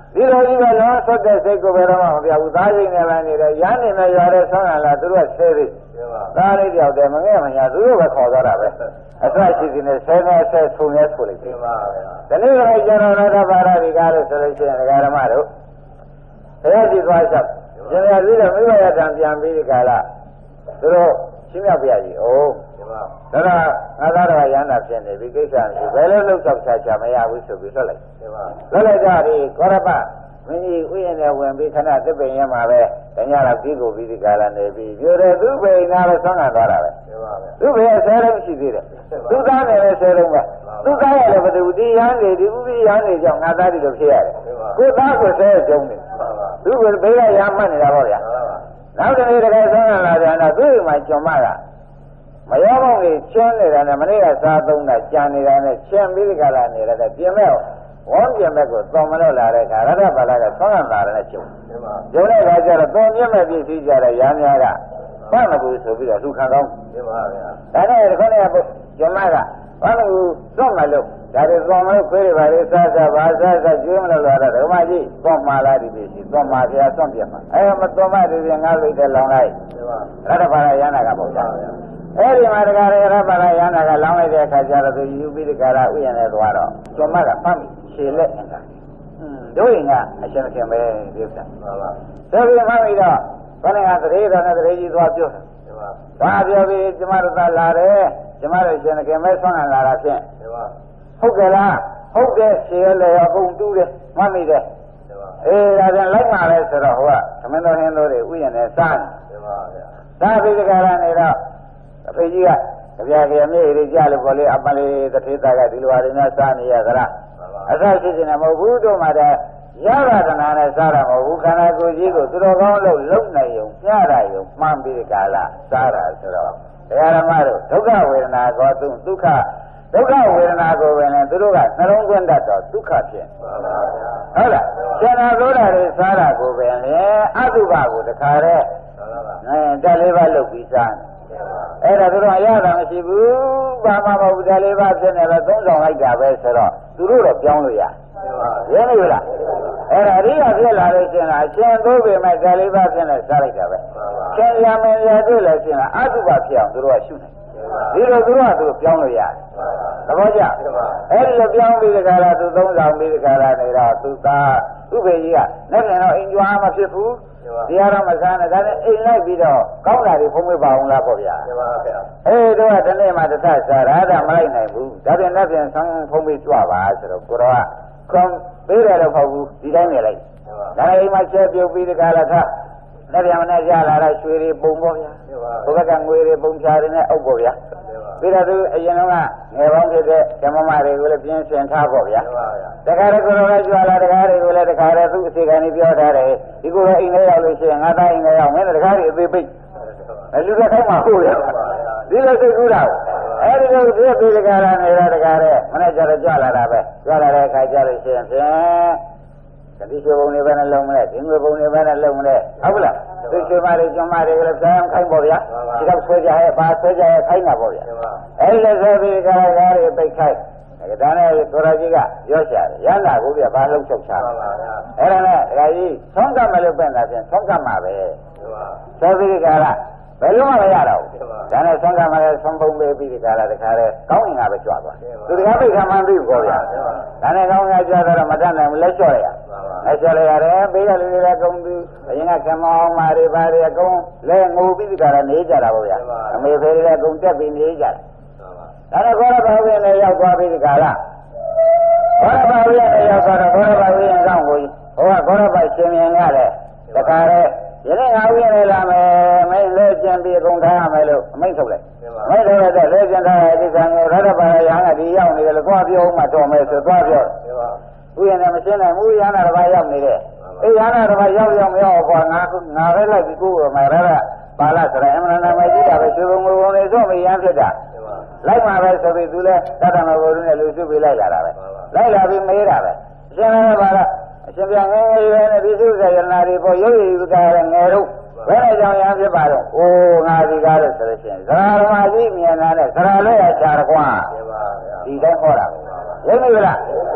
ဒီလိုကြီးပဲလောဆွတ်တဲ့စိတ်ကိုဘယ်တော့မှမပြောဘူးသားရင်နဲ့လည်းနေတယ်ရမ်းနေမဲ့ရွာတဲ့ဆောင်းရလာသူတို့ကဆဲသေးသားလေးတယောက်တည်းမငဲ့မညာသူတို့ပဲခေါ်သွားတာပဲအစရှိစီနဲ့ဆဲနေဆဲဆုံရဲဆိုလိုက်တယ်ဒီနေ့ကလည်းကျွန်တော်တို့ဘာသာဒီကားလို့ဆိုလို့ရှိရင်ဒကာဓမ္မတို့ဘုရားကြည့်သွားချက်ရှင်ရပြီးတော့မိဘရတံပြန်ပြီးဒီကာလသူတို့ရှင်းပြပြရည်အိုးဒါကငါသားတော်ရဟန္တာဖြစ်နေပြီကိစ္စမရှိဘယ်လိုလှုပ်ဆောက်ချာချာမရဘူးဆိုပြီးဆွတ်လိုက်ဆွတ်လိုက်ကြဒီကောရပမင်းကြီးဥယျာဉ်နဲ့ဝင်ပြီးခဏသစ်ပင်ရမှာပဲတညတော့ပြီးကိုပြီးဒီကာလနေပြီးပြောတယ်သူ့ဘယ်နာပဲဆောင်းခံသွားတာပဲသူ့ဘယ်ဆဲလုံးရှိသေးတယ်သူ့သားနဲ့လည်းဆဲလုံးပဲသူ့သားရလည်းဘယ်သူဒီရန်နေဒီဥပိရန်နေကြောင့်ငါသားဒီလိုဖြစ်ရတယ်ကိုသားကိုဆဲကြုံနေသူ့ဘယ်ဘေးကရမှတ်နေတာပေါ့ဗျာနောက်တနေ့တကယ်ဆောင်းခံလာပြန်တော့သူ့အိမ်မှာကျွန်မကမရောမောင်ကြီးချင်းနေတာနဲ့မနေ့ကစားသုံးတာကြံနေတာနဲ့ချင်းပြီးဒီကလာနေတာနဲ့ပြင်မဲ့ဝေါပြင်မဲ့ကိုတော်မလို့လာတဲ့အခါရတ္တပါဠိကဆောင်းရလာတဲ့ကျုံကျုံတဲ့အခါကျတော့တော်မြင့်မဲ့ပြည့်စည်ကြတဲ့ရဟန်းများကဘာမကူဆိုပြီးတော့လူခံကောင်းပြပါဗျာဒါနဲ့ဒီခေါင်းကကျမကဘာမကူသွတ်မလို့ဒါတွေသွတ်မလို့ခွေးတွေပါလေစားစားပါစားစားကျွေးမလို့လာတော့ဓမ္မကြီးသွတ်မှလာဒီပြည့်စီသွတ်မှဖျားသွတ်ပြမှာအဲမသွတ်မှဒီပြင်ငါ့လိတ်တဲ့လောင်လိုက်ရတ္တပါဠိရဟန်းကပေါ့ဗျာအဲ့ဒီမှာတကားရရပါလာရဟန္တာကလောင်းလိုက်တဲ့အခါကျတော့သူယူပြီးတကားရဥယျာဉ်နဲ့သွားတော့ကျွမ်းမကပတ်ပြီးခြေလက်နေတာอืมတို့ရင်ကအရှင်ခင်ပဲဒီဥစ္စာမှန်ပါဆိုပြီးမှပြီးတော့ခဏကသတိတော်နဲ့သတိကြီးသွားပြောတယ်သွားပြောပြီးကျမတို့သာလာတယ်ကျမတို့ရှင်ခင်ပဲဆွမ်းခံလာတာဖြင့်ဟုတ်ကဲ့လားဟုတ်တယ်ခြေလက်ရောအကုန်တူးတယ်မှတ်မိတယ်အေးဒါပြန်လိုက်မှာလဲဆိုတော့ဟိုကသမင်းတော်ဟင်းတို့တွေဥယျာဉ်နဲ့စားတယ်ပါဗျာဒါပြီးတကားရနေတော့အဖေကြီးကကြပြကြမြေကြီးကြလို့ပေါ်လေအပလေးတထေသားကဒီလိုဟာတွေနဲ့စားနေရကြလားအစရှိနေမဟုတ်ဘူးတို့မှတည်းရရတနာနဲ့စားတာမဟုတ်ဘူးခန္ဓာကိုယ်ကြီးကိုသူတော်ကောင်းလို့လုံနိုင်ုံပြရယုံမှန်ပြီးကာလစားတာဆိုတော့တရားဓမ္မတို့ဒုက္ခဝေဒနာကိုသူဒုက္ခဒုက္ခဝေဒနာကိုပဲနဲ့သူတို့ကနှလုံးသွင်းတတ်တော့ဒုက္ခဖြစ်ဟုတ်လားကျန်တာလို့တာတွေစားတာကိုပဲလေအတုပကိုတခါတည်းအဲတက်လေးပါလုတ်ပြီးစားတယ်အဲ့ဒါသူတို့အရသာမရှိဘူးဘာမှမဟုတ်တယ်လေးပါဖြစ်နေတော့သုံးဆောင်လိုက်တာပဲဆိုတော့သူတို့တော့ပြောင်းလို့ရရင်းနေလားအဲ့ဒါအရိယာဖြစ်လာလို့ရှင်လားအရှင်သိုးပေမဲ့တယ်လေးပါဖြစ်နေစားလိုက်တာပဲရှင်ရမယ်ရတွေ့လို့ရှင်လားအတုပဖြစ်အောင်သူတို့ကရှုနေဒီလိုသူတို့ကသူပြောင်းလို့ရတယ်သဘောကျအဲ့ဒီလိုပြောင်းပြီးဒီကရာသူသုံးဆောင်ပြီးဒီကရာနေတော့သူသားဥပေကြီးကလက်ပြန်တော့အိမ်ကြွားမဖြစ်ဘူးတရားတော်မဆန်းနဲ့ဒါနဲ့အိမ်လိုက်ပြီးတော့ကောင်းတာတွေဖုံးမပါအောင်လားပေါ့ဗျာအေးတို့ကဒီနေ့မှတစ်သက်စားတာဒါမလိုက်နိုင်ဘူးဒါပြန်လက်ပြန်ဆောင်းဖုံးပြီးကြွပါဆိုတော့ကိုတော်ကခွန်ပေးတယ်တော့မဟုတ်ဘူးဒီတိုင်းနေလိုက်ဒါအိမ်မှာချက်ပြုတ်ပြီးဒီကရာထလက်ပြန်နဲ့ကြလာတာရွှေတွေပုံပေါ့ဗျာဘုရားကငွေတွေပုံချာတွေနဲ့အုပ်ပေါ့ဗျာပြီးတော့သူအရင်ကငယ်ပေါင်းဖြစ်တဲ့ဓမ္မမတွေကိုလည်းပြင်းဆင်ထားပေါ့ဗျာတခါတည်းကိုယ်တော်ကကြွလာတခါတည်းကိုလည်းတခါတည်းသူ့အစီကနေပြောထားတယ်ဒီကိုယ်လည်းအိမ်ထဲရောက်လို့ရှိရင်ငါသားအိမ်ထဲရောက်မင်းတခါတည်းအသေးပိတ်အလူတော်ခိုင်းမှာဟုတ်ရဒီလိုသိကူးတာအဲ့ဒီလိုပြည့်ပြီးတခါလာနေတာတခါတည်းမနေ့ကျတော့ကြွလာတာပဲကြွလာတဲ့အခါကျလို့ရှိရင်ဖြင့်တတိယဘုံနေပဲနဲ့လုံးမလဲဒီငွေဘုံနေပဲနဲ့လုံးမလဲဟုတ်လားသူချွေမတွေကျွမ်းမတွေကလည်းပြန်ခိုင်းပေါ့ဗျာဒီတော့ဆွဲကြရဲ့ပါဆွဲကြရဲ့ခိုင်းတာပေါ့ဗျာအဲ့ဒီဆွဲပြီးကြတာတွေပိတ်ခိုင်းဒါနဲ့သောရကြီးကပြောရှာတယ်ရဟန္တာကိုပြဘာလုံးချုပ်ချပါပါဗျာအဲ့ဒါနဲ့ဒကာကြီးသုံးကမလို့ပြန်တာဖြင့်သုံးကမှာပဲဆွဲပြီးကြတာဘယ်လိုမှမရတော့ဘူးဒါနဲ့သုံးကမှာလည်းသုံးပုံပေးပြီးကြတာတခါတည်းကောင်းရင်ကပဲကြွသွားသူတကားပိတ်ခံမှန်းပြီးပေါ့ဗျာဒါနဲ့ကောင်းရင်ကြွတော့မတတ်နိုင်ဘူးလက်လျှော့ရရလက်လျှော့ရရတယ်ပေးရလူတွေလည်းကုန်ပြီးအရင်ကကမောင်းမာတွေပါတွေအကုန်လဲငိုပြီးကြတာနေကြတာပေါ့ဗျာအမေဖေတွေလည်းအကုန်တက်ပြီးနေကြတာဒါတော့ဘောရဘာဝင်းနဲ့ရောက်သွားပြီးဒီကလာဘောရဘာဝင်းနဲ့ရောက်သွားတော့ဘောရဘာဝင်းအကြောင်းကိုဟိုကဘောရဘာရှင်မြင်ရတဲ့တခါတည်းယနေ့ငါဝင်းနဲ့လာမယ်မင်းလဲကျင်ပြီးအကုန်ထားရမယ်လို့အမိန့်ထုတ်လိုက်မိန့်ထုတ်တဲ့လဲကျင်ထားတဲ့ဒီကံကိုရတ္တပါရဟန်းကဒီရောက်နေတယ်လို့သွားပြောမှတော်မယ်ဆိုသွားပြောဥယျာဉ်နဲ့မရှင်းနိုင်ဘူးရဟန်းတော်ဘာရောက်နေတယ်အေးရဟန်းတော်ဘာရောက်ရောက်မရောက်ဘောငါငါပဲလိုက်ပြီးကိုယ်မယ်ရတ္တပါဠိဆိုရင်အမှန်တမ်းမကြည့်တာပဲရှင်ဘုံဘုံနေဆိုမရမ်းဖြစ်တာလိုက်မှာပဲဆိုပြီးသူလဲတတ္တမဘုရုနဲ့လူစုပြီးလိုက်လာတာပဲလိုက်လာပြီးမေးတာပဲအရှင်လည်းပါလားအရှင်ပြန်ငယ်ငယ်ရွယ်နဲ့ဒီစုစေရနာတွေပေါ်ရုပ်ရည်ကလည်းငယ်တော့ဘယ်နဲ့ကြောင့်ရမ်းဖြစ်ပါတော့အိုးငါဒီကားလို့ဆိုလို့ရှိရင်သရဓမ္မကြီးမြင်လာတဲ့သရလွဲ့ရချာကွာဒီတိုင်းဟောတာရုပ်နေလား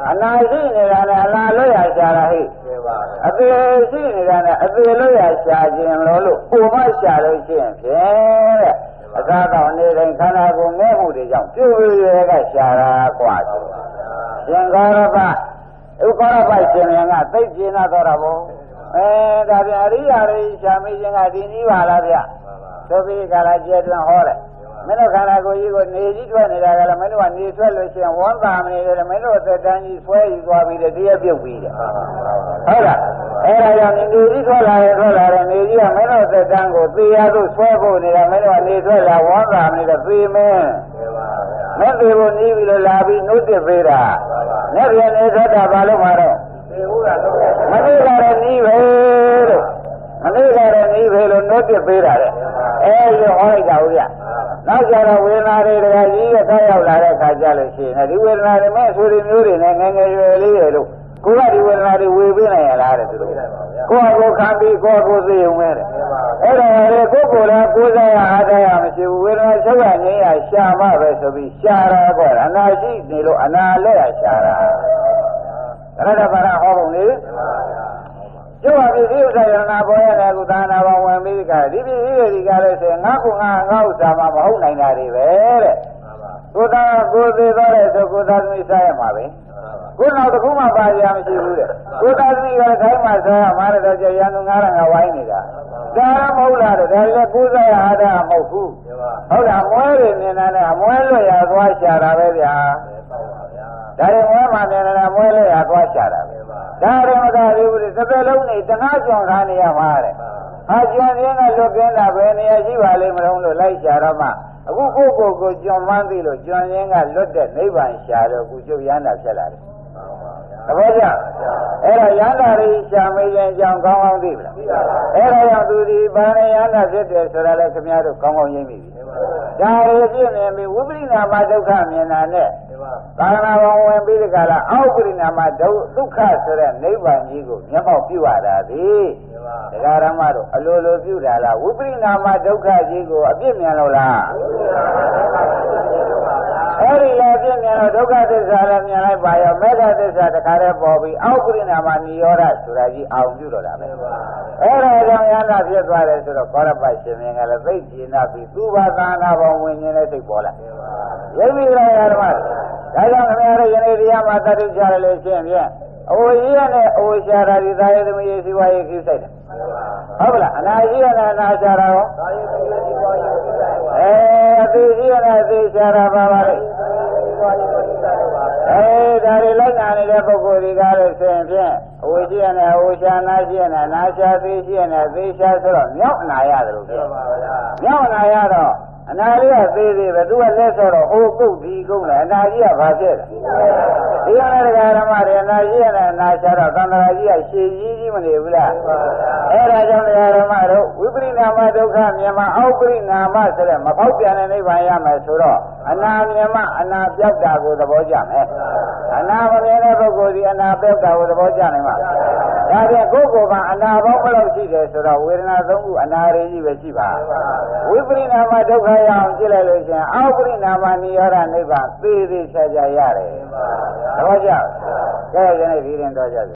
အနာရှိနေတာနဲ့အလားလို့ရရှာတာဟိအသေးရှိနေတာနဲ့အသေးလို့ရရှာခြင်းလို့လို့ပုံမရှာလို့ရှိရင်ဖြင့်တဲ့အသာတော်နေတိုင်းခန္ဓာကိုယ်ငဲ့မှုတွေကြောင့်ပြုရဲကရှာတာกว่าဆိုရှင်ဂေါရပဥက္ကရပရှင်မြတ်ကသိကျင်တော့တာဘောအဲဒါပြန်အရိယာတွေရှာမိခြင်းကဒီနည်းပါလားဗျသုပိကာလကျေတွင်ဟောတယ်မင်းတို့ခန္ဓာကိုယ်ကြီးကိုနေကြီးထွက်နေတာကလည်းမင်းတို့ကနေထွက်လို့ရှိရင်ဝမ်းသာမနေတယ်မင်းတို့သက်တမ်းကြီးဆွဲယူသွားပြီးတည်းပြုတ်ပြီးတယ်ဟုတ်လားအဲဒါကြောင့်နေကြီးထွက်လာရင်ထွက်လာတယ်နေကြီးကမင်းတို့သက်တမ်းကိုသေရလို့ဆွဲဖို့နေတာမင်းတို့ကနေထွက်လာဝမ်းသာမနေတဲ့သေမင်းမင်းသေဖို့နေပြီးလို့လာပြီးနှုတ်တစ်ပေးတာမျက်ပြန်နေထွက်တာဘာလို့မှာတော့မနေ့ကလည်းနီးပဲလို့မနေ့ကလည်းနီးပဲလို့နှုတ်တစ်ပေးတာတဲ့အဲဒီဟောလိုက်တာဦးဗျနောက်ကြတော့ဝေဒနာတွေတကကြီးကဆက်ရောက်လာတဲ့ခါကြလို့ရှိရင်ဒီဝေဒနာတွေမဲ့ဆိုဒီမျိုးတွေနဲ့ငယ်ငယ်ရွယ်လေးတွေလို့ကိုယ်ကဒီဝေဒနာတွေဝေပေးနိုင်ရလားတဲ့သူတို့ကိုယ့်ကိုခံပြီးကိုယ့်ကိုသိုံမဲ့တဲ့အဲ့ဒါလေကိုယ့်ကိုယ်လည်းကိုယ်စားရအားတရားမရှိဘူးဝေဒနာချုပ်ရငြိမ်းရရှာမှပဲဆိုပြီးရှာတာကောအနာရှိနေလို့အနာလက်ရရှာတာရတ္တပါရဟောပုံလေကျိုးပါပြီဒီဥစ္စာယနာပေါ်ရတယ်ကုသာနာဘောဝင်ပြီးကြဒီပြီဒီကလည်းဆိုငါကငါငါဥစ္စာမှမဟုတ်နိုင်တာတွေပဲတဲ့ကိုသာကိုသေးတော့တဲ့ဆိုကိုသာသမီးစားရမှာပဲကိုနောက်တစ်ခုမှပါရမရှိဘူးတဲ့ကိုသာသမီးကခိုင်းမှစားရမှာတဲ့ကြရန်သူငါးရံကဝိုင်းနေတာဒါမဟုတ်လားတဲ့ဒါလည်းကိုစားရအားတာမဟုတ်ဘူးဟုတ်လားမွဲတွေမြင်တယ်အမွဲလွတ်ရသွားရှာတာပဲဗျာဒါရင်မွဲမှမြင်တယ်မွဲလွတ်ရသွားရှာတာပဲဒါရမသာဒီဥစ္စာတစ်လုံးနဲ့တငါးကြောင်ခါနေရမှာတဲ့အာကျွမ်းရင်းကလွတ်ကင်းတာပဲနေရာရှိပါလိမ့်မလို့လို့လိုက်ရှာတော့မှအခုကိုကိုကိုကျွမ်းမှန်းသိလို့ကျွမ်းရင်းကလွတ်တဲ့နိဗ္ဗာန်ရှာတော့အခုကျုပ်ရဟန္တာဖြစ်လာတယ်သဘောကျအဲ့တော့ရဟန္တာတွေရှာမေးခြင်းကြောင့်ကောင်းကောင်းသိပြီလားအဲ့ဒါကြောင့်သူဒီဘာနဲ့ရဟန္တာဖြစ်တယ်ဆိုတာလည်းခင်ဗျားတို့ကောင်းကောင်းရင်းပြီဒါရဖြစ်နေပြီဝိပရိနာမဒုက္ခမြင်တာနဲ့သာသနာ့ဘောင်ဝင်ပြီးဒီကလာအောက်ပရိနာမဒုက္ခဆိုတဲ့နိဗ္ဗာန်ကြီးကိုမျက်မှောက်ပြုရတာသည်တရားဓမ္မတို့အလိုလိုပြုတာလားဝိပရိနာမဒုက္ခကြီးကိုအပြစ်မြင်လို့လားအဲ့ဒီလည်းပြည့်မြင်တော့ဒုက္ခသစ္စာလည်းမြင်လိုက်ပါရောမေဃသစ္စာတခါတည်းပေါ်ပြီးအောက်ပရိနာမနိရောဓဆိုတာကြီးအောင်ပြုတော့တာပဲအဲ့ဒါကြောင့်ယန္တာဖြစ်သွားတယ်ဆိုတော့ကောရပတ်ရှင်မြင်ကလည်းသိကျင်နာပြီးသူဘာသာနာပေါင်းဝင်ခြင်းနဲ့သိပေါ်လာယိမိရယဓမ္မဒါကြောင့်ခင်ဗျားတို့ယနေ့တရားမှာတတ်သိကြရလို့ရှိရင်ဖြင့်အဝကြီးရနဲ့အဝရှာတာဒီသာယသမီးစီဝါရေးကိစ္စတယ်ဟုတ်လားအနာကြီးရနဲ့အနာရှာတာရောအဲအသေးကြီးရနဲ့အသေးရှာတာပါပါလေအဲဒါတွေလိုက်နာနေတဲ့ပုဂ္ဂိုလ်တွေကလည်းဆိုရင်ဖြင့်အဝကြီးရနဲ့အဝရှာနာရှိရနဲ့အနာရှာသေးရှိရနဲ့အသေးရှာဆိုတော့မြောက်အနာရတယ်လို့ပြောမြောက်အနာရတော့အနာလေးကသေးသေးပဲသူကလက်ဆိုတော့ဟိုကုတ်ဒီကုတ်လဲအနာကြီးကဘာဖြစ်လဲဒီကနေ့တရားဓမ္မတွေအနာကြီးနဲ့အနာရှာတော့သံဃာကြီးကရှည်ကြီးကြီးမနေဘူးလားအဲဒါကြောင့်တရားဓမ္မတို့ဝိပရိနာမဒုက္ခမြန်မာအောက်ပရိနာမဆိုတဲ့မဖောက်ပြန်တဲ့နိဗ္ဗာန်ရမယ်ဆိုတော့အနာမြန်မာအနာပြောက်တာကိုသဘောကျမယ်အနာမမြင်တဲ့ပုဂ္ဂိုလ်ဒီအနာပြောက်တာကိုသဘောကျနိုင်မှာဒါပြန်ကိုယ်ကိုယ်ကအနာပေါင်းဘယ်လောက်ရှိတယ်ဆိုတော့ဝေဒနာသုံးခုအနာရင်းကြီးပဲရှိပါဝိပရိနာမဒုက္ခရအောင်ကြည့်လိုက်လို့ရှင်အောက်ပရိနာမနိရောဓနိဗ္ဗာန်သေသေးချာချာရတယ်သဘောကျကဲယနေ့ဒီရင်တော့ကြပြီ